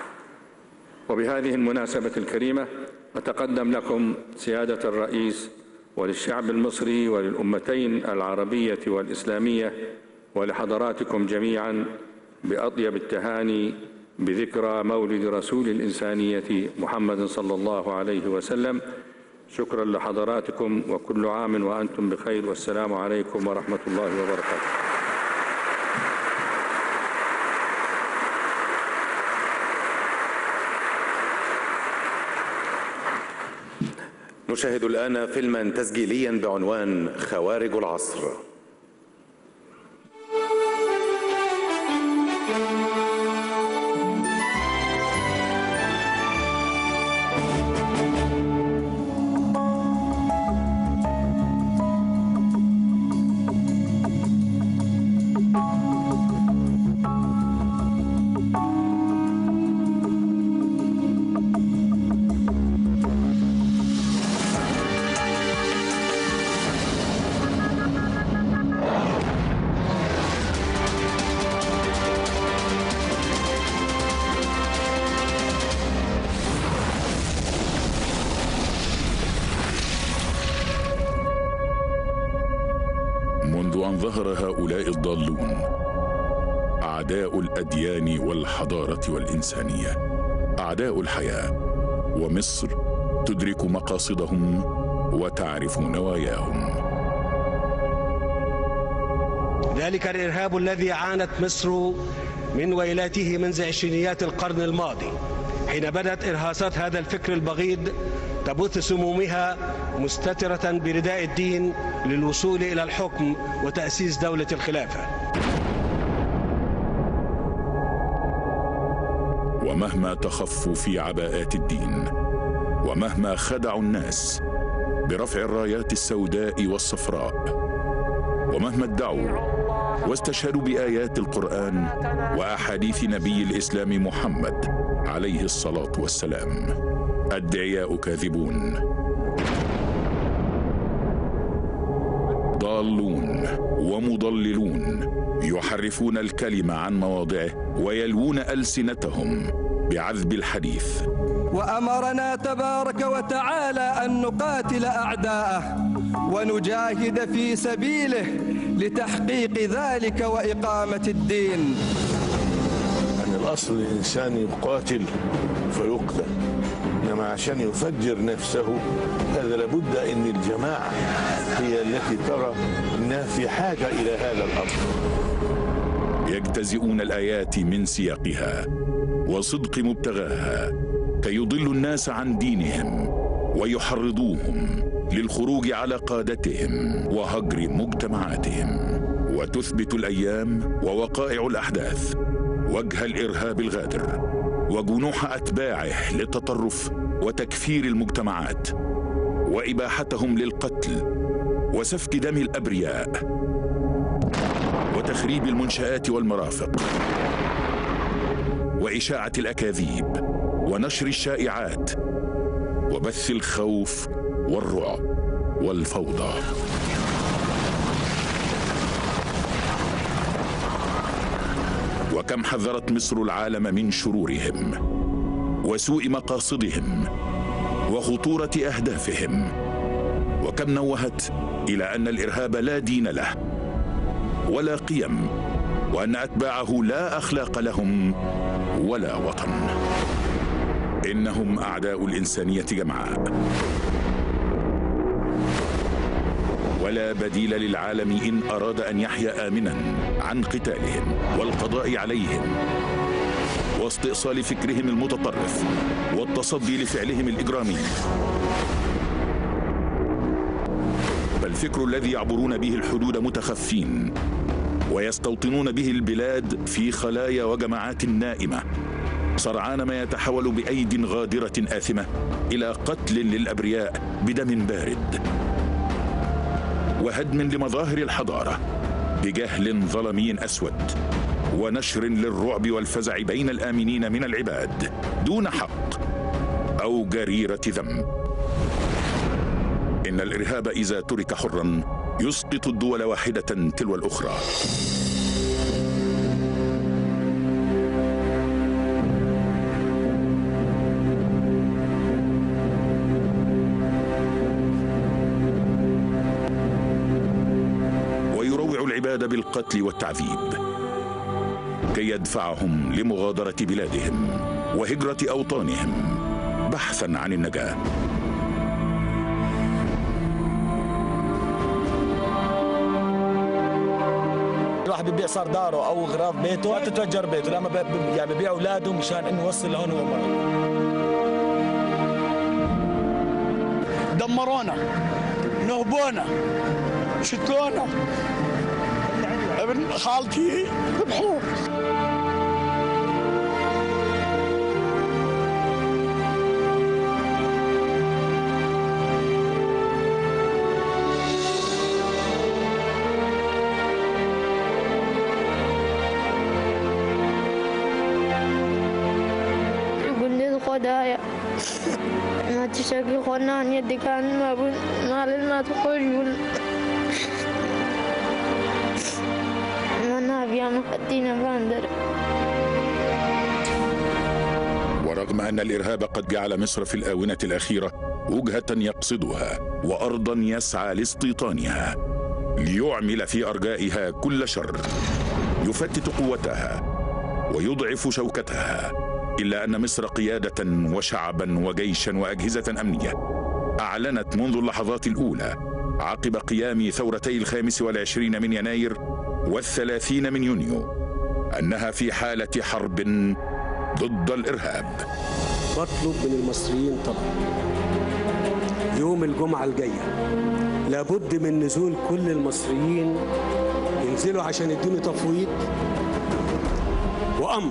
وبهذه المناسبة الكريمة أتقدم لكم سيادة الرئيس وللشعب المصري وللأمتين العربية والإسلامية ولحضراتكم جميعا بأطيب التهاني بذكرى مولد رسول الإنسانية محمد صلى الله عليه وسلم. شكرا لحضراتكم، وكل عام وأنتم بخير، والسلام عليكم ورحمة الله وبركاته. نشاهد الآن فيلما تسجيليا بعنوان خوارج العصر. منذ أن ظهر هؤلاء الضالون أعداء الأديان والحضارة والإنسانية، أعداء الحياة، ومصر تدرك مقاصدهم وتعرف نواياهم. ذلك الإرهاب الذي عانت مصر من ويلاته منذ عشرينيات القرن الماضي، حين بدأت إرهاصات هذا الفكر البغيض تبث سمومها مستترة برداء الدين للوصول إلى الحكم وتأسيس دولة الخلافة. ومهما تخفوا في عباءات الدين، ومهما خدعوا الناس برفع الرايات السوداء والصفراء، ومهما ادعوا واستشهدوا بآيات القرآن وأحاديث نبي الإسلام محمد عليه الصلاة والسلام، الدعياء كاذبون، ضالون ومضللون، يحرفون الكلم عن مواضعه ويلوون ألسنتهم بعذب الحديث. وأمرنا تبارك وتعالى أن نقاتل أعداءه ونجاهد في سبيله لتحقيق ذلك وإقامة الدين. أن الأصل الإنسان يقاتل فيقتل، إنما عشان يفجر نفسه هذا لابد أن الجماعة هي التي ترى أنها في حاجة إلى هذا الأمر. يجتزئون الآيات من سياقها وصدق مبتغاها كي يضلوا الناس عن دينهم ويحرضوهم للخروج على قادتهم وهجر مجتمعاتهم. وتثبت الأيام ووقائع الأحداث وجه الإرهاب الغادر وجنوح أتباعه للتطرف وتكفير المجتمعات وإباحتهم للقتل وسفك دم الأبرياء وتخريب المنشآت والمرافق وإشاعة الأكاذيب ونشر الشائعات وبث الخوف والرعب والفوضى. وكم حذرت مصر العالم من شرورهم وسوء مقاصدهم وخطورة أهدافهم، وكم نوهت إلى أن الإرهاب لا دين له ولا قيم، وأن أتباعه لا أخلاق لهم ولا وطن. إنهم أعداء الإنسانية جمعاء، ولا بديل للعالم إن أراد أن يحيا آمنا عن قتالهم والقضاء عليهم واستئصال فكرهم المتطرف والتصدي لفعلهم الإجرامي. فالفكر الذي يعبرون به الحدود متخفين ويستوطنون به البلاد في خلايا وجماعات نائمة، سرعان ما يتحول بأيد غادرة آثمة إلى قتل للأبرياء بدم بارد وهدم لمظاهر الحضارة بجهل ظلمي أسود ونشر للرعب والفزع بين الآمنين من العباد دون حق أو جريرة ذنب. إن الإرهاب إذا ترك حرا يسقط الدول واحدة تلو الأخرى. العباد بالقتل والتعذيب كي يدفعهم لمغادرة بلادهم وهجرة أوطانهم بحثا عن النجاة. الواحد بيبيع صار داره او اغراض بيته ما تتوجر بيته، لما يعني ببيع اولاده مشان انه يوصل لهون ومرض. دمرونا، نهبونا، شتونا، ابن خالتي ذبحوه. خدايا ما تشكي خنا عن يدك عن ما بن ما لنا تقول ما نبي مقدينا باندر. ورغم أن الإرهاب قد جعل مصر في الآونة الأخيرة وجهة يقصدها وأرضا يسعى لاستيطانها ليعمل في أرجائها كل شر يفتت قوتها ويضعف شوكتها، إلا أن مصر قيادة وشعبا وجيشا وأجهزة أمنية أعلنت منذ اللحظات الأولى عقب قيام ثورتي الخامس والعشرين من يناير والثلاثين من يونيو أنها في حالة حرب ضد الإرهاب. بطلب من المصريين طلب يوم الجمعة الجاية لابد من نزول كل المصريين ينزلوا عشان يدوني تفويض وأمر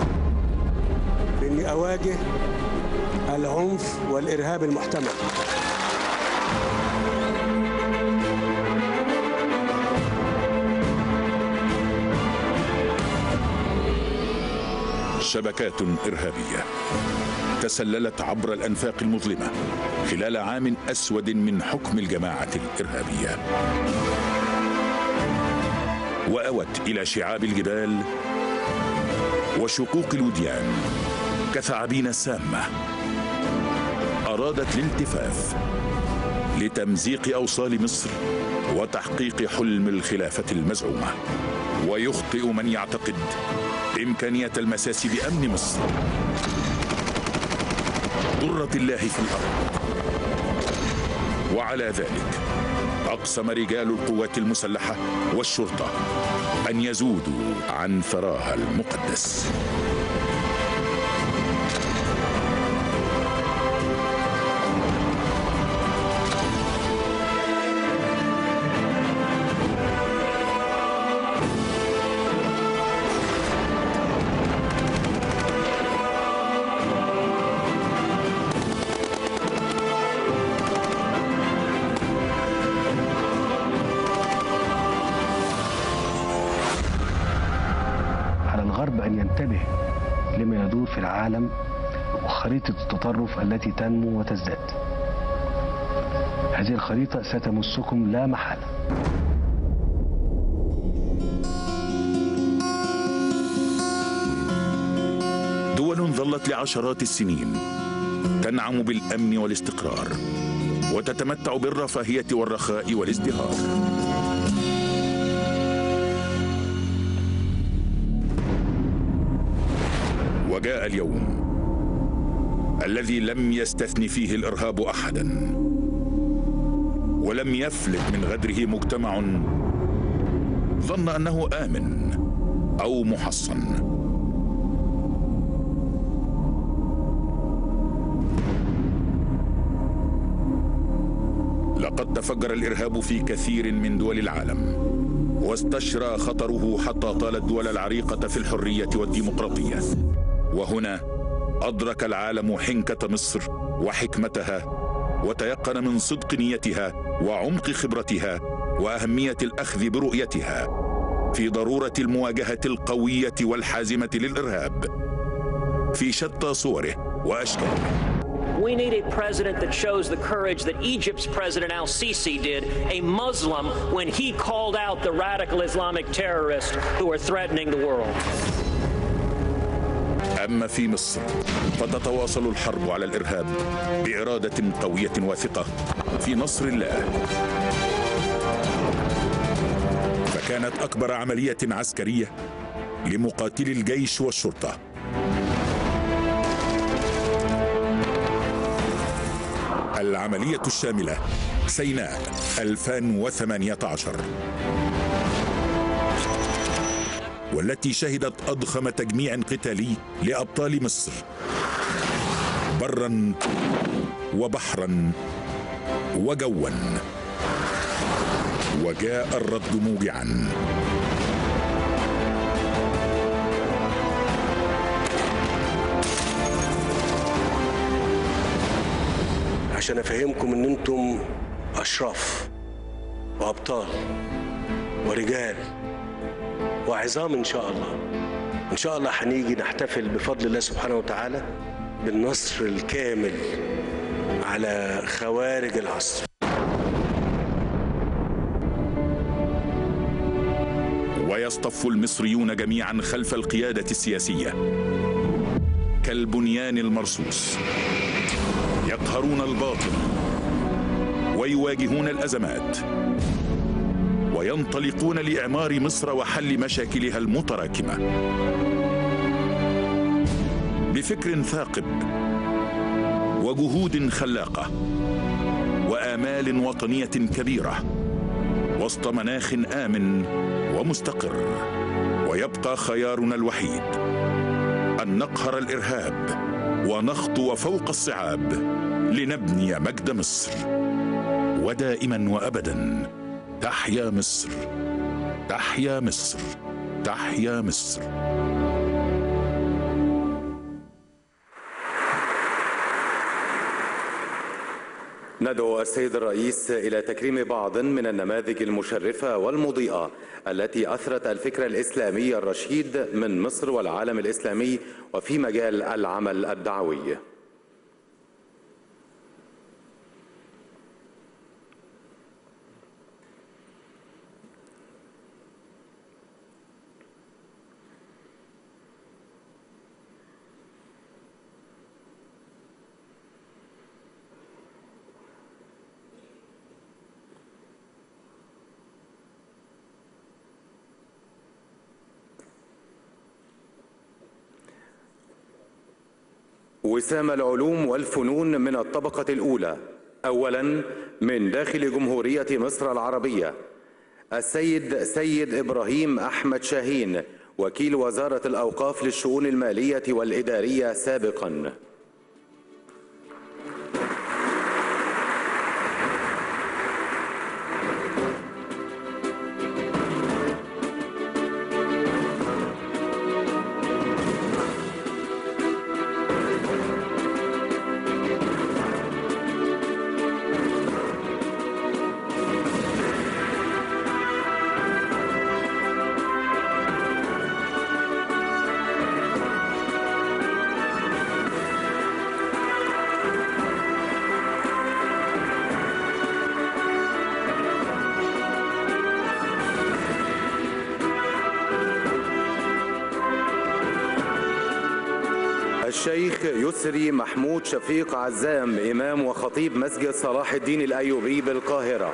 بإني أواجه العنف والإرهاب المحتمل. شبكات إرهابية تسللت عبر الأنفاق المظلمة خلال عام أسود من حكم الجماعة الإرهابية، وأوت إلى شعاب الجبال وشقوق الوديان كثعابين سامة أرادت الالتفاف لتمزيق أوصال مصر وتحقيق حلم الخلافة المزعومة. ويخطئ من يعتقد إمكانية المساس بأمن مصر ضرة الله في الأرض. وعلى ذلك أقسم رجال القوات المسلحة والشرطة أن يزودوا عن ثراها المقدس. الغرب أن ينتبه لما يدور في العالم وخريطة التطرف التي تنمو وتزداد. هذه الخريطة ستمسكم لا محالة. دول ظلت لعشرات السنين تنعم بالأمن والاستقرار وتتمتع بالرفاهية والرخاء والازدهار، وجاء اليوم الذي لم يستثن فيه الإرهاب أحدا، ولم يفلت من غدره مجتمع ظن أنه آمن أو محصن. لقد تفجر الإرهاب في كثير من دول العالم واستشرى خطره حتى طال الدول العريقة في الحرية والديمقراطية. وهنا أدرك العالم حنكة مصر وحكمتها، وتيقن من صدق نيتها وعمق خبرتها وأهمية الأخذ برؤيتها في ضرورة المواجهة القوية والحازمة للإرهاب في شتى صوره وأشكاله. We need a president that shows the courage that Egypt's President al-Sisi did, a Muslim, when he called out the radical Islamic terrorists who are threatening the world. أما في مصر فتتواصل الحرب على الإرهاب بإرادة قوية واثقة في نصر الله. فكان كانت أكبر عملية عسكرية لمقاتلي الجيش والشرطة. العملية الشاملة سيناء ألفين وثمانية عشر، والتي شهدت أضخم تجميع قتالي لأبطال مصر برا وبحرا وجوا، وجاء الرد موجعا. عشان افهمكم ان انتم اشراف وابطال ورجال وعظام ان شاء الله. ان شاء الله هنيجي نحتفل بفضل الله سبحانه وتعالى بالنصر الكامل على خوارج العصر. ويصطف المصريون جميعا خلف القيادة السياسية كالبنيان المرصوص، يقهرون الباطل ويواجهون الأزمات وينطلقون لإعمار مصر وحل مشاكلها المتراكمة بفكر ثاقب وجهود خلاقة وآمال وطنية كبيرة وسط مناخ آمن ومستقر. ويبقى خيارنا الوحيد أن نقهر الإرهاب ونخطو فوق الصعاب لنبني مجد مصر. ودائما وأبدا تحيا مصر، تحيا مصر، تحيا مصر. ندعو السيد الرئيس إلى تكريم بعض من النماذج المشرفة والمضيئة التي أثرت الفكر الإسلامي الرشيد من مصر والعالم الإسلامي وفي مجال العمل الدعوي. وسام العلوم والفنون من الطبقة الأولى. أولا من داخل جمهورية مصر العربية السيد سيد إبراهيم أحمد شاهين، وكيل وزارة الأوقاف للشؤون المالية والإدارية سابقا. الشيخ يسري محمود شفيق عزام، إمام وخطيب مسجد صلاح الدين الأيوبي بالقاهرة.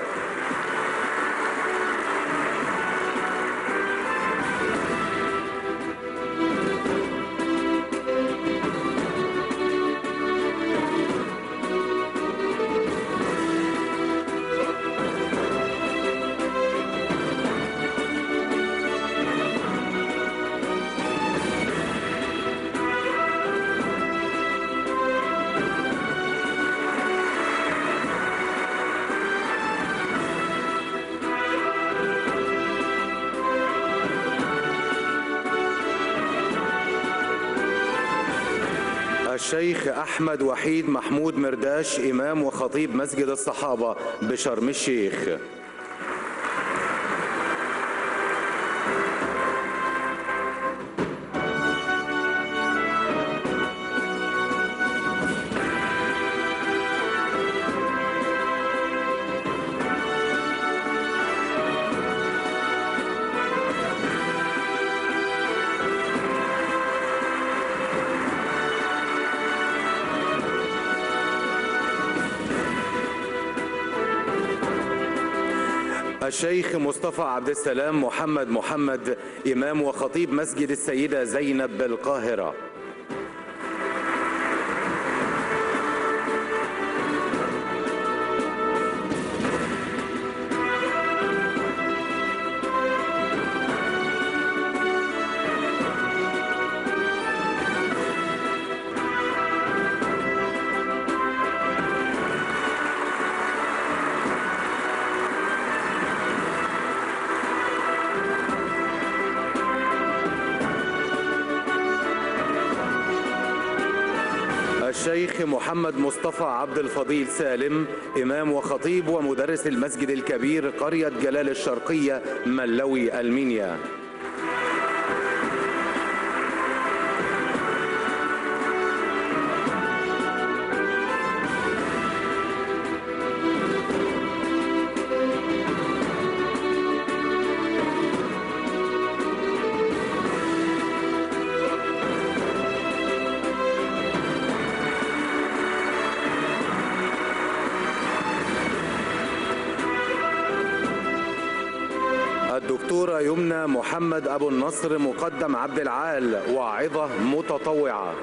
الشيخ أحمد وحيد محمود مرداش، إمام وخطيب مسجد الصحابة بشرم الشيخ. الشيخ مصطفى عبد السلام محمد محمد إمام وخطيب مسجد السيدة زينب بالقاهرة. الشيخ محمد مصطفى عبد الفضيل سالم إمام وخطيب ومدرس المسجد الكبير قرية جلال الشرقية ملوي المنيا. الدكتورة يمنى محمد أبو النصر مقدم عبد العال واعظة متطوعة.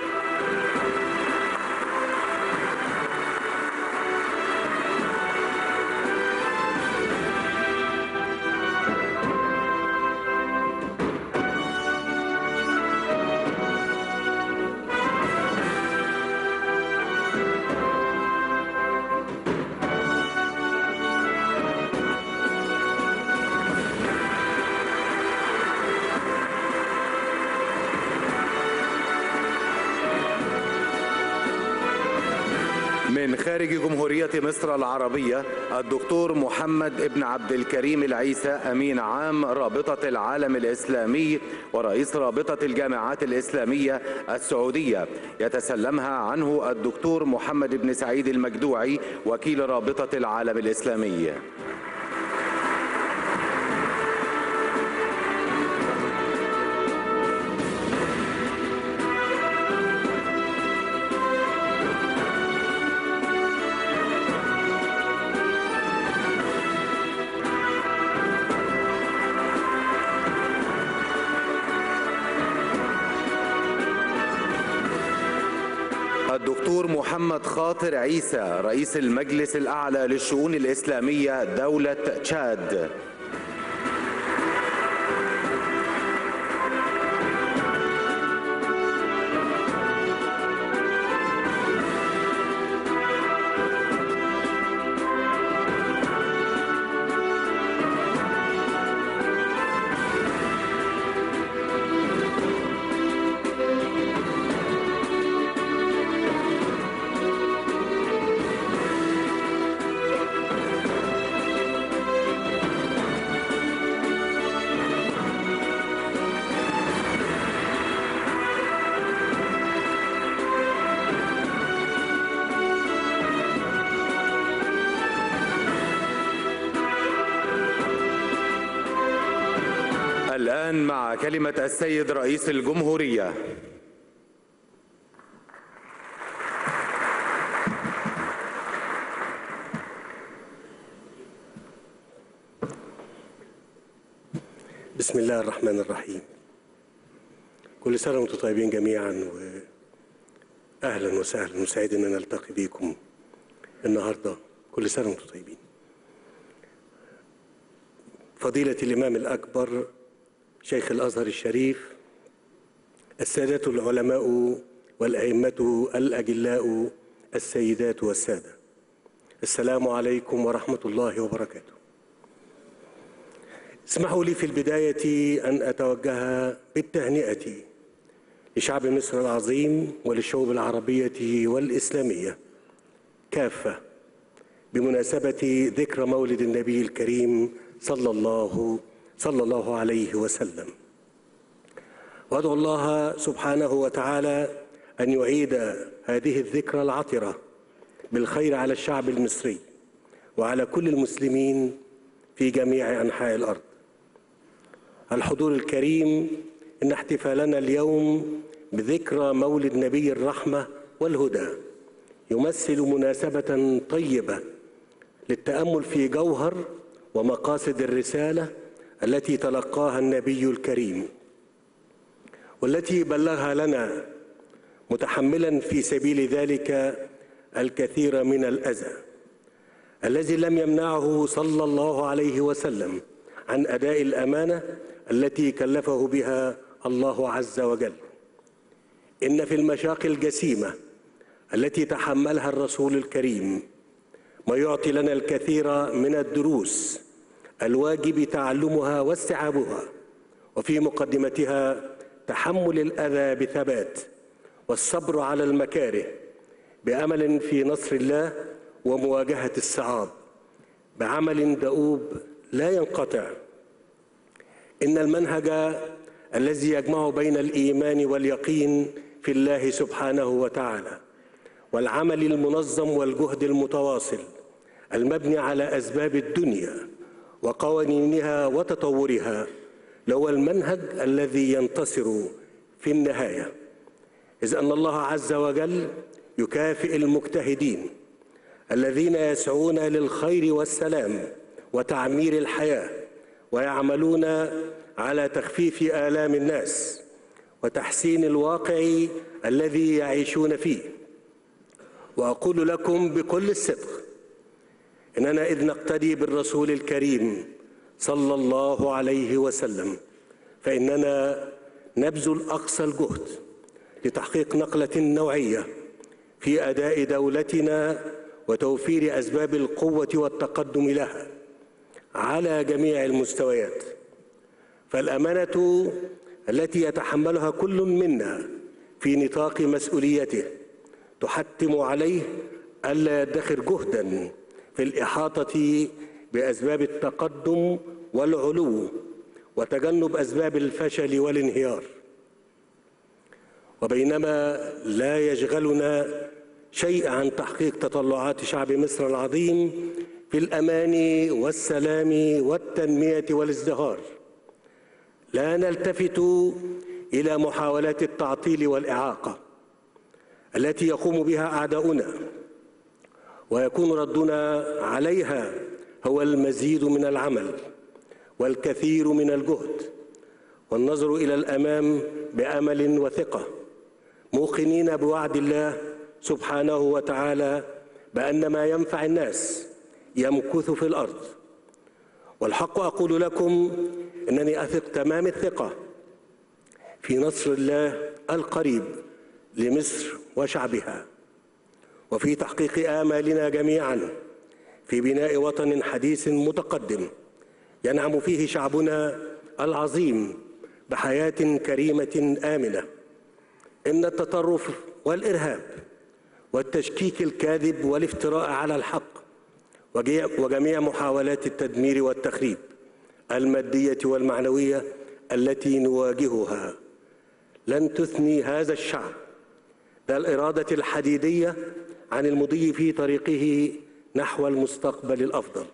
من خارج جمهورية مصر العربية الدكتور محمد ابن عبد الكريم العيسى أمين عام رابطة العالم الإسلامي ورئيس رابطة الجامعات الإسلامية السعودية، يتسلمها عنه الدكتور محمد بن سعيد المجدوعي وكيل رابطة العالم الإسلامي. الدكتور محمد خاطر عيسى رئيس المجلس الأعلى للشؤون الإسلامية دولة تشاد. الآن مع كلمة السيد رئيس الجمهورية. بسم الله الرحمن الرحيم. كل سنة وانتم طيبين جميعا، وأهلا وسهلا وسعيد أن نلتقي بكم النهاردة. كل سنة وانتم طيبين. فضيلة الإمام الأكبر شيخ الأزهر الشريف، السادة العلماء والأئمة الأجلاء، السيدات والسادة، السلام عليكم ورحمة الله وبركاته. اسمحوا لي في البداية أن أتوجه بالتهنئة لشعب مصر العظيم وللشعوب العربية والإسلامية كافة بمناسبة ذكرى مولد النبي الكريم صلى الله صلى الله عليه وسلم، وأدعو الله سبحانه وتعالى أن يعيد هذه الذكرى العطرة بالخير على الشعب المصري وعلى كل المسلمين في جميع أنحاء الأرض. الحضور الكريم، إن احتفالنا اليوم بذكرى مولد نبي الرحمة والهدى يمثل مناسبة طيبة للتأمل في جوهر ومقاصد الرسالة التي تلقاها النبي الكريم والتي بلغها لنا، متحملا في سبيل ذلك الكثير من الأذى الذي لم يمنعه صلى الله عليه وسلم عن أداء الأمانة التي كلفه بها الله عز وجل. إن في المشاق الجسيمة التي تحملها الرسول الكريم ما يعطي لنا الكثير من الدروس الواجب تعلمها واستيعابها، وفي مقدمتها تحمل الأذى بثبات والصبر على المكاره بأمل في نصر الله ومواجهة الصعاب بعمل دؤوب لا ينقطع. إن المنهج الذي يجمع بين الإيمان واليقين في الله سبحانه وتعالى والعمل المنظم والجهد المتواصل المبني على أسباب الدنيا وقوانينها وتطورها لهو المنهج الذي ينتصر في النهاية، إذ أن الله عز وجل يكافئ المجتهدين الذين يسعون للخير والسلام وتعمير الحياة ويعملون على تخفيف آلام الناس وتحسين الواقع الذي يعيشون فيه. وأقول لكم بكل الصدق إننا إذ نقتدي بالرسول الكريم صلى الله عليه وسلم فإننا نبذل أقصى الجهد لتحقيق نقلة نوعية في أداء دولتنا وتوفير أسباب القوة والتقدم لها على جميع المستويات. فالأمانة التي يتحملها كل منا في نطاق مسؤوليته تحتم عليه ألا يدخر جهداً في الإحاطة بأسباب التقدم والعلو وتجنب أسباب الفشل والانهيار. وبينما لا يشغلنا شيء عن تحقيق تطلعات شعب مصر العظيم في الأمان والسلام والتنمية والازدهار، لا نلتفت إلى محاولات التعطيل والإعاقة التي يقوم بها أعداؤنا، ويكون ردنا عليها هو المزيد من العمل والكثير من الجهد والنظر إلى الأمام بأمل وثقة، موقنين بوعد الله سبحانه وتعالى بأن ما ينفع الناس يمكث في الأرض. والحق أقول لكم إنني أثق تمام الثقة في نصر الله القريب لمصر وشعبها، وفي تحقيق آمالنا جميعاً في بناء وطن حديث متقدم ينعم فيه شعبنا العظيم بحياة كريمة آمنة. إن التطرف والإرهاب والتشكيك الكاذب والافتراء على الحق وجميع محاولات التدمير والتخريب المادية والمعنوية التي نواجهها لن تثني هذا الشعب ذا الإرادة الحديدية عن المضي في طريقه نحو المستقبل الأفضل.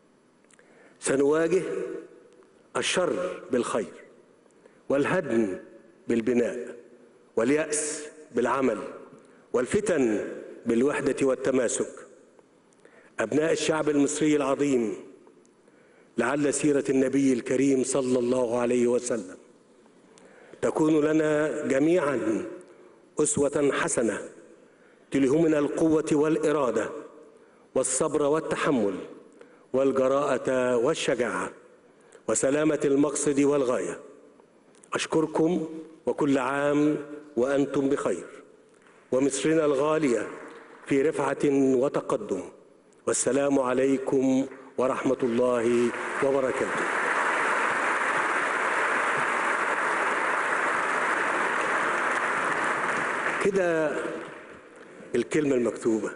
سنواجه الشر بالخير والهدم بالبناء واليأس بالعمل والفتن بالوحدة والتماسك. أبناء الشعب المصري العظيم، لعل سيرة النبي الكريم صلى الله عليه وسلم تكون لنا جميعاً أسوة حسنة تلهمنا القوة والإرادة والصبر والتحمل والجراءة والشجاعة وسلامة المقصد والغاية. أشكركم وكل عام وأنتم بخير، ومصرنا الغالية في رفعة وتقدم، والسلام عليكم ورحمة الله وبركاته. كده الكلمة المكتوبة.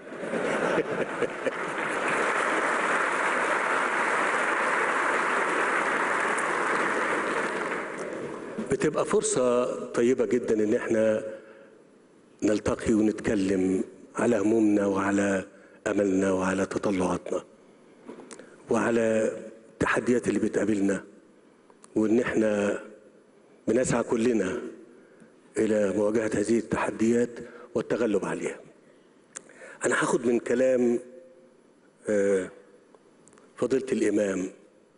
بتبقى فرصة طيبة جدا إن احنا نلتقي ونتكلم على همومنا وعلى أملنا وعلى تطلعاتنا وعلى التحديات اللي بتقابلنا، وإن احنا بنسعى كلنا إلى مواجهة هذه التحديات والتغلب عليها. أنا هاخد من كلام فضيلة الإمام،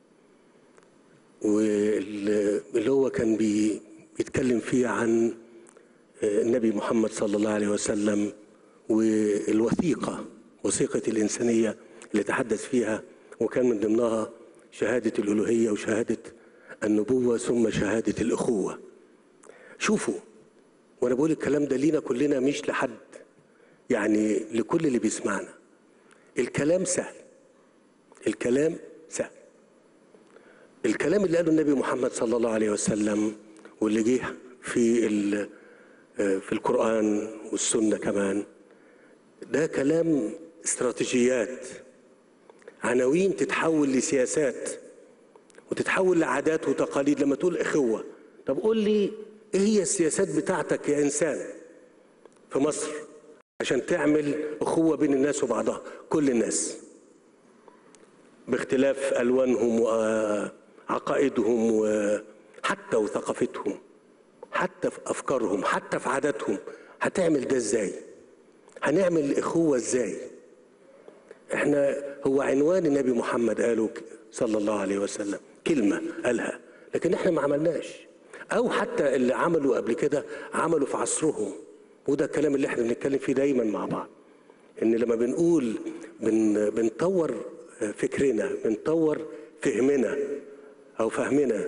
واللي هو كان بيتكلم فيه عن النبي محمد صلى الله عليه وسلم والوثيقة، وثيقة الإنسانية اللي تحدث فيها، وكان من ضمنها شهادة الألوهية وشهادة النبوة ثم شهادة الأخوة. شوفوا، وأنا بقول الكلام ده لينا كلنا مش لحد، يعني لكل اللي بيسمعنا. الكلام سهل، الكلام سهل. الكلام اللي قاله النبي محمد صلى الله عليه وسلم واللي جه في في القرآن والسنة كمان، ده كلام استراتيجيات، عناوين تتحول لسياسات وتتحول لعادات وتقاليد. لما تقول إخوة، طب قول لي إيه هي السياسات بتاعتك يا إنسان في مصر عشان تعمل أخوة بين الناس وبعضها، كل الناس باختلاف ألوانهم وعقائدهم وحتى وثقافتهم، حتى في أفكارهم، حتى في عاداتهم. هتعمل ده إزاي؟ هنعمل إخوة إزاي؟ إحنا هو عنوان النبي محمد قاله صلى الله عليه وسلم، كلمة قالها، لكن إحنا ما عملناش، أو حتى اللي عملوا قبل كده عملوا في عصرهم. وده الكلام اللي إحنا بنتكلم فيه دايما مع بعض، إن لما بنقول بن بنطور فكرنا، بنطور فهمنا أو فهمنا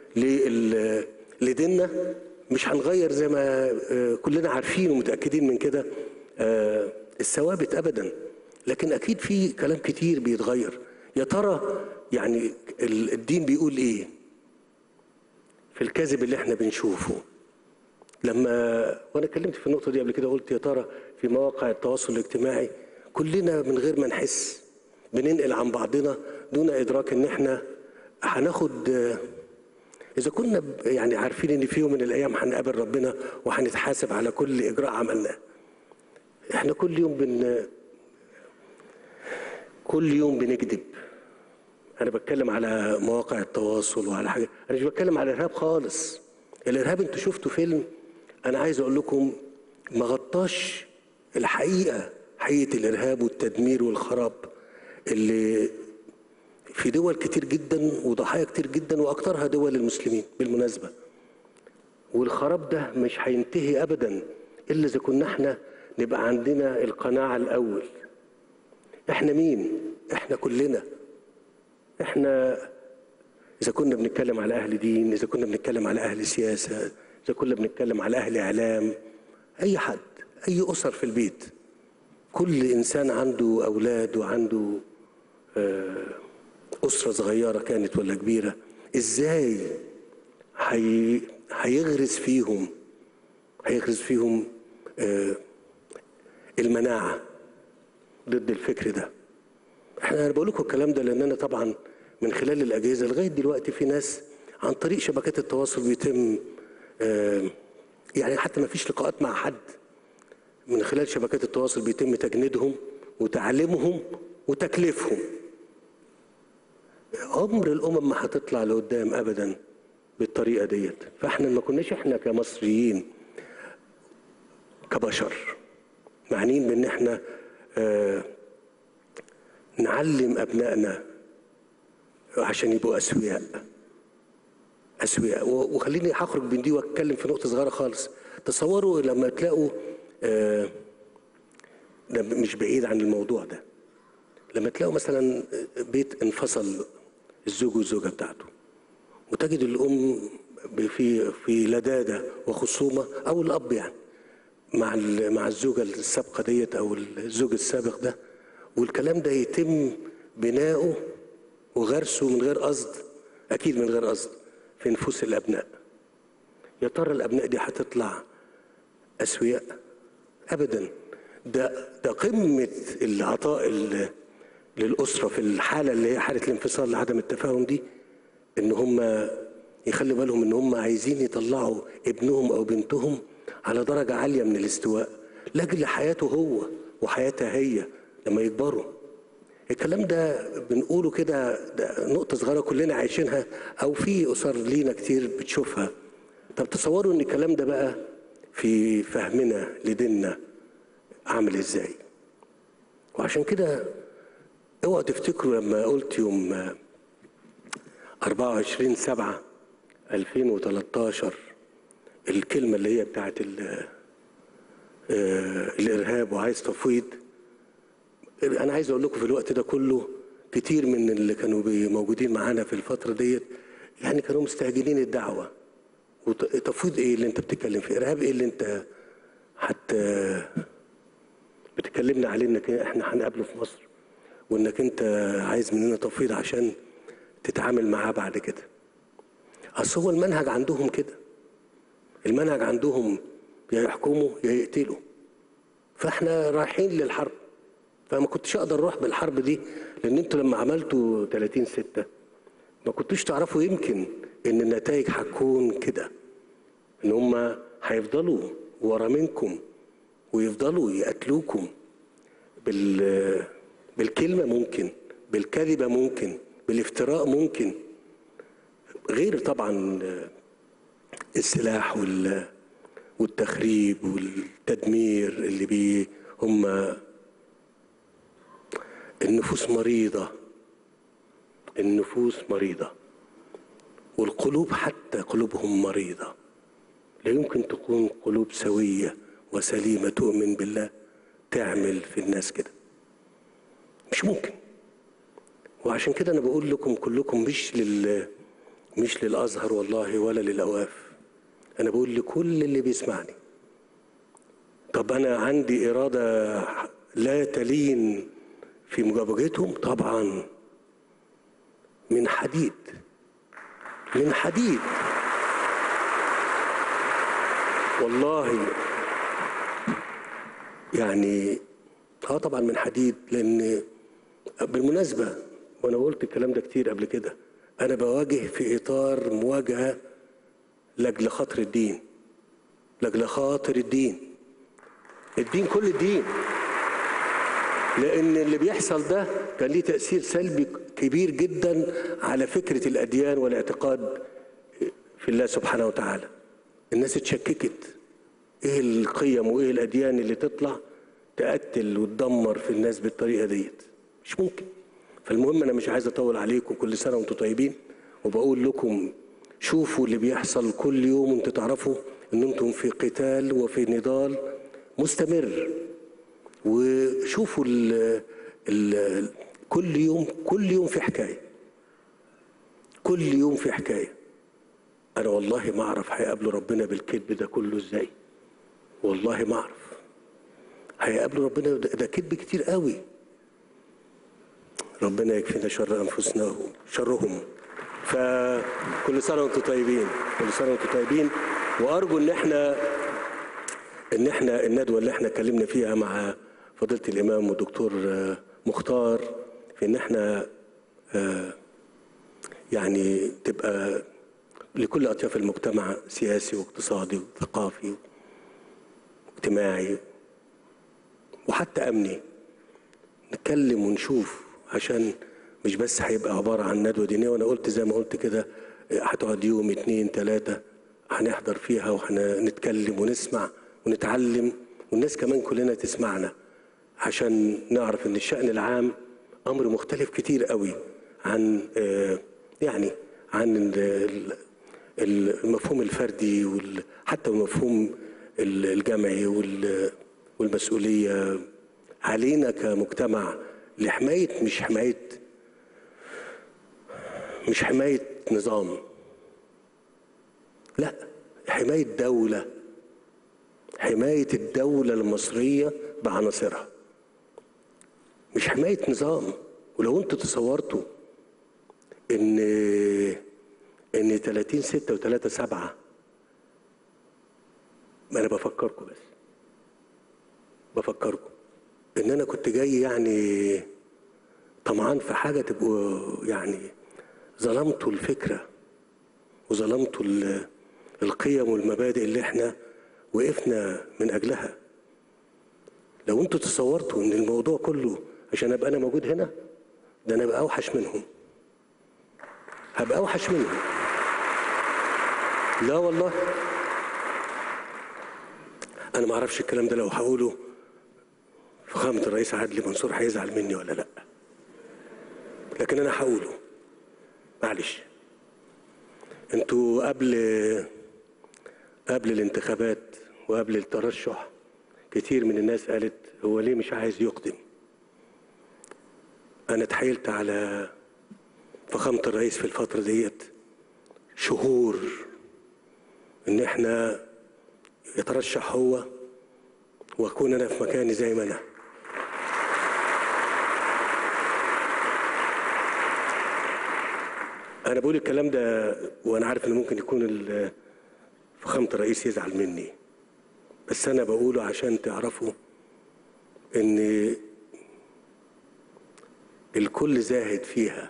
لديننا، مش هنغير زي ما كلنا عارفين ومتأكدين من كده الثوابت أبدا، لكن أكيد في كلام كتير بيتغير. يا ترى يعني الدين بيقول إيه في الكذب اللي احنا بنشوفه؟ لما وأنا اتكلمت في النقطة دي قبل كده، قلت يا ترى في مواقع التواصل الاجتماعي كلنا من غير ما نحس بننقل عن بعضنا دون إدراك إن احنا هناخد، إذا كنا يعني عارفين إن في يوم من الأيام هنقابل ربنا وهنتحاسب على كل إجراء عملناه. إحنا كل يوم بن كل يوم بنكذب. أنا بتكلم على مواقع التواصل وعلى حاجة، أنا مش بتكلم على الإرهاب خالص. الإرهاب أنتوا شفتوا فيلم، أنا عايز أقول لكم ما غطاش الحقيقة، حقيقة الإرهاب والتدمير والخراب اللي في دول كتير جدا وضحايا كتير جدا، واكثرها دول المسلمين بالمناسبه. والخراب ده مش هينتهي ابدا الا اذا كنا احنا نبقى عندنا القناعه الاول. احنا مين؟ احنا كلنا. احنا اذا كنا بنتكلم على اهل دين، اذا كنا بنتكلم على اهل سياسه، اذا كنا بنتكلم على اهل اعلام، اي حد، اي اسر في البيت، كل انسان عنده اولاد وعنده آه أسرة صغيرة كانت ولا كبيرة، إزاي هي... هيغرس فيهم هيغرس فيهم آه المناعة ضد الفكر ده؟ احنا، أنا بقول لكم الكلام ده لأن أنا طبعا من خلال الأجهزة لغاية دلوقتي في ناس عن طريق شبكات التواصل بيتم آه يعني حتى ما فيش لقاءات مع حد، من خلال شبكات التواصل بيتم تجنيدهم وتعليمهم وتكليفهم. عمر الامم ما هتطلع لقدام ابدا بالطريقه ديت. فاحنا ما كناش احنا كمصريين كبشر معنيين بان احنا آه نعلم ابنائنا عشان يبقوا اسوياء اسوياء. وخليني هخرج من دي واتكلم في نقطه صغيره خالص. تصوروا لما تلاقوا آه ده مش بعيد عن الموضوع ده، لما تلاقوا مثلا بيت انفصل الزوج والزوجه بتاعته، وتجد الام في في لداده وخصومه، او الاب يعني مع مع الزوجه السابقه ديت او الزوج السابق ده، والكلام ده يتم بناؤه وغرسه من غير قصد، اكيد من غير قصد، في نفوس الابناء. يا ترى الابناء دي هتطلع اسوياء؟ ابدا. ده ده قمه العطاء للاسره في الحاله اللي هي حاله الانفصال لعدم التفاهم دي، ان هم يخلوا بالهم ان هم عايزين يطلعوا ابنهم او بنتهم على درجه عاليه من الاستواء لاجل حياته هو وحياتها هي لما يكبروا. الكلام ده بنقوله كده، ده نقطه صغيره كلنا عايشينها او في اسر لينا كتير بتشوفها. طب تصوروا ان الكلام ده بقى في فهمنا لديننا عامل ازاي؟ وعشان كده اوعوا تفتكروا لما قلت يوم أربعة وعشرين سبعة ألفين وثلاثة عشر الكلمة اللي هي بتاعت الإرهاب وعايز تفويض، أنا عايز أقول لكم في الوقت ده كله كتير من اللي كانوا موجودين معانا في الفترة ديت يعني كانوا مستعجلين الدعوة. وتفويض إيه اللي أنت بتتكلم فيه؟ إرهاب إيه اللي أنت حتى بتكلمنا عليه إنك إحنا هنقابله في مصر، وإنك أنت عايز مننا تفويض عشان تتعامل معاه بعد كده. أصل هو المنهج عندهم كده، المنهج عندهم يا يحكموا يا يقتلوا، فاحنا رايحين للحرب. فما كنتش اقدر اروح بالحرب دي، لان انتوا لما عملتوا ثلاثين ستة ما كنتوش تعرفوا يمكن ان النتائج هتكون كده، ان هم هيفضلوا ورا منكم ويفضلوا يقتلوكم بال بالكلمه، ممكن بالكذبه، ممكن بالافتراء، ممكن غير طبعا السلاح وال والتخريب والتدمير اللي بيه هم. النفوس مريضة، النفوس مريضة، والقلوب حتى قلوبهم مريضة. لا يمكن تكون قلوب سوية وسليمة تؤمن بالله تعمل في الناس كده، مش ممكن. وعشان كده أنا بقول لكم كلكم، مش لل مش للأزهر والله ولا للأواف، أنا بقول لكل اللي بيسمعني. طب أنا عندي إرادة لا تلين في مجابجتهم؟ طبعا، من حديد، من حديد والله. يعني اه طبعا من حديد. لأن بالمناسبة، وأنا قلت الكلام ده كتير قبل كده، أنا بواجه في إطار مواجهة لأجل خاطر الدين، لأجل خاطر الدين، الدين كل الدين. لأن اللي بيحصل ده كان ليه تأثير سلبي كبير جدا على فكرة الأديان والاعتقاد في الله سبحانه وتعالى. الناس اتشككت إيه القيم وإيه الأديان اللي تطلع تقتل وتدمر في الناس بالطريقة ديت، مش ممكن. فالمهم أنا مش عايز أطول عليكم، كل سنة وأنتم طيبين، وبقول لكم شوفوا اللي بيحصل كل يوم، وانتوا تعرفوا ان انتم في قتال وفي نضال مستمر. وشوفوا ال ال كل يوم كل يوم في حكايه، كل يوم في حكايه. انا والله ما اعرف هيقابلوا ربنا بالكذب ده كله ازاي، والله ما اعرف هيقابلوا ربنا ده, ده كذب كتير قوي. ربنا يكفينا شر انفسنا وشرهم. فكل سنه وانتم طيبين، كل سنه وانتم طيبين. وارجو ان احنا ان احنا الندوه اللي احنا اتكلمنا فيها مع فضيله الامام والدكتور مختار، في ان احنا يعني تبقى لكل اطياف المجتمع، سياسي واقتصادي وثقافي واجتماعي وحتى امني، نتكلم ونشوف، عشان مش بس هيبقى عبارة عن ندوة دينية. وأنا قلت زي ما قلت كده، هتقعد يوم اتنين تلاتة هنحضر فيها وهنتكلم ونسمع ونتعلم، والناس كمان كلنا تسمعنا، عشان نعرف إن الشأن العام أمر مختلف كتير قوي عن يعني عن المفهوم الفردي وحتى المفهوم الجمعي والمسؤولية علينا كمجتمع لحماية، مش حماية مش حماية نظام، لا، حماية دولة، حماية الدولة المصرية بعناصرها، مش حماية نظام. ولو انتوا تصورتوا ان ان ثلاثين ستة وثلاثة سبعة، ما انا بفكركم بس بفكركم ان انا كنت جاي يعني طمعان في حاجة تبقوا يعني ظلمتوا الفكرة وظلمتوا القيم والمبادئ اللي احنا وقفنا من اجلها. لو انتوا تصورتوا ان الموضوع كله عشان ابقى انا موجود هنا، ده انا ابقى اوحش منهم، هبقى اوحش منهم. لا والله انا ما اعرفش الكلام ده لو هقوله فخامة الرئيس عدلي منصور هيزعل مني ولا لا، لكن انا هقوله معلش. انتوا قبل قبل الانتخابات وقبل الترشح كتير من الناس قالت هو ليه مش عايز يقدم. انا اتحايلت على فخامة الرئيس في الفترة ديت شهور ان احنا يترشح هو واكون انا في مكاني زي ما انا. انا بقول الكلام ده وانا عارف ان ممكن يكون فخامة الرئيس يزعل مني، بس انا بقوله عشان تعرفوا ان الكل زاهد فيها،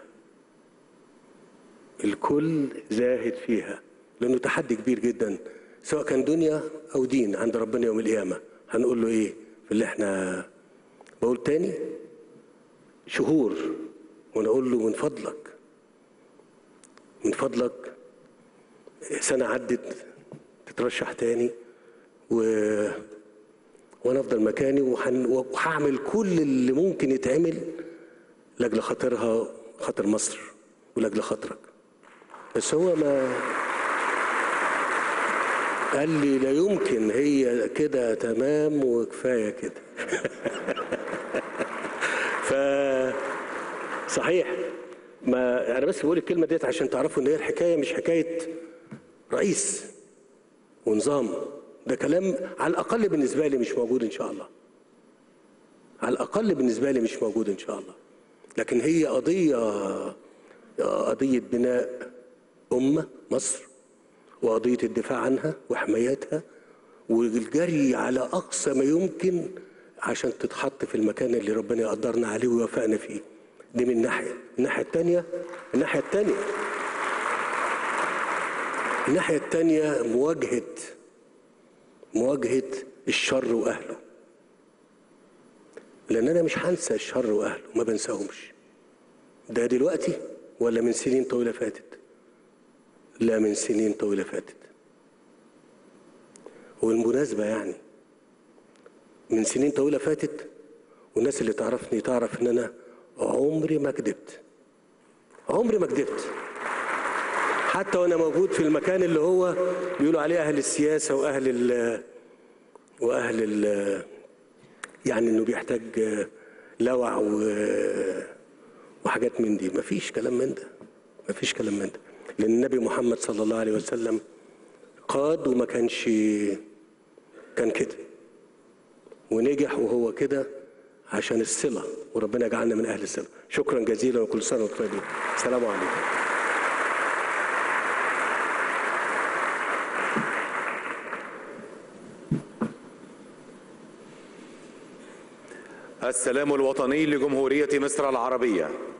الكل زاهد فيها، لانه تحدي كبير جدا سواء كان دنيا او دين عند ربنا يوم القيامه. هنقول له ايه في اللي احنا بقول تاني شهور وانا اقول له من فضلك من فضلك سنه عدت تترشح تاني و وانا افضل مكاني وحن... وهعمل كل اللي ممكن يتعمل لاجل خاطرها، خاطر مصر ولاجل خاطرك. بس هو ما قال لي لا يمكن، هي كده تمام وكفايه كده. ف صحيح، ما انا بس بقول الكلمه ديت عشان تعرفوا ان هي الحكايه مش حكايه رئيس ونظام، ده كلام على الاقل بالنسبه لي مش موجود ان شاء الله. على الاقل بالنسبه لي مش موجود ان شاء الله. لكن هي قضيه قضيه بناء امه مصر، وقضيه الدفاع عنها وحمايتها والجري على اقصى ما يمكن عشان تتحط في المكان اللي ربنا يقدرنا عليه ويوفقنا فيه. دي من ناحيه، الناحيه الثانيه الناحيه الثانيه الناحيه الثانيه مواجهه مواجهه الشر واهله. لان انا مش هنسى الشر واهله، ما بنساهمش. ده دلوقتي ولا من سنين طويله فاتت؟ لا، من سنين طويله فاتت. والمناسبه يعني من سنين طويله فاتت، والناس اللي تعرفني تعرف ان انا عمري ما كدبت، عمري ما كدبت. حتى وانا موجود في المكان اللي هو بيقولوا عليه اهل السياسه واهل ال واهل ال يعني انه بيحتاج لوع وحاجات من دي، مفيش كلام من ده، مفيش كلام من ده. لان النبي محمد صلى الله عليه وسلم قاد وما كانش كان كده، ونجح وهو كده عشان الصله، وربنا يجعلنا من اهل الصله. شكرا جزيلا وكل سنه وانتم طيبين. السلام عليكم. السلام الوطني لجمهورية مصر العربية.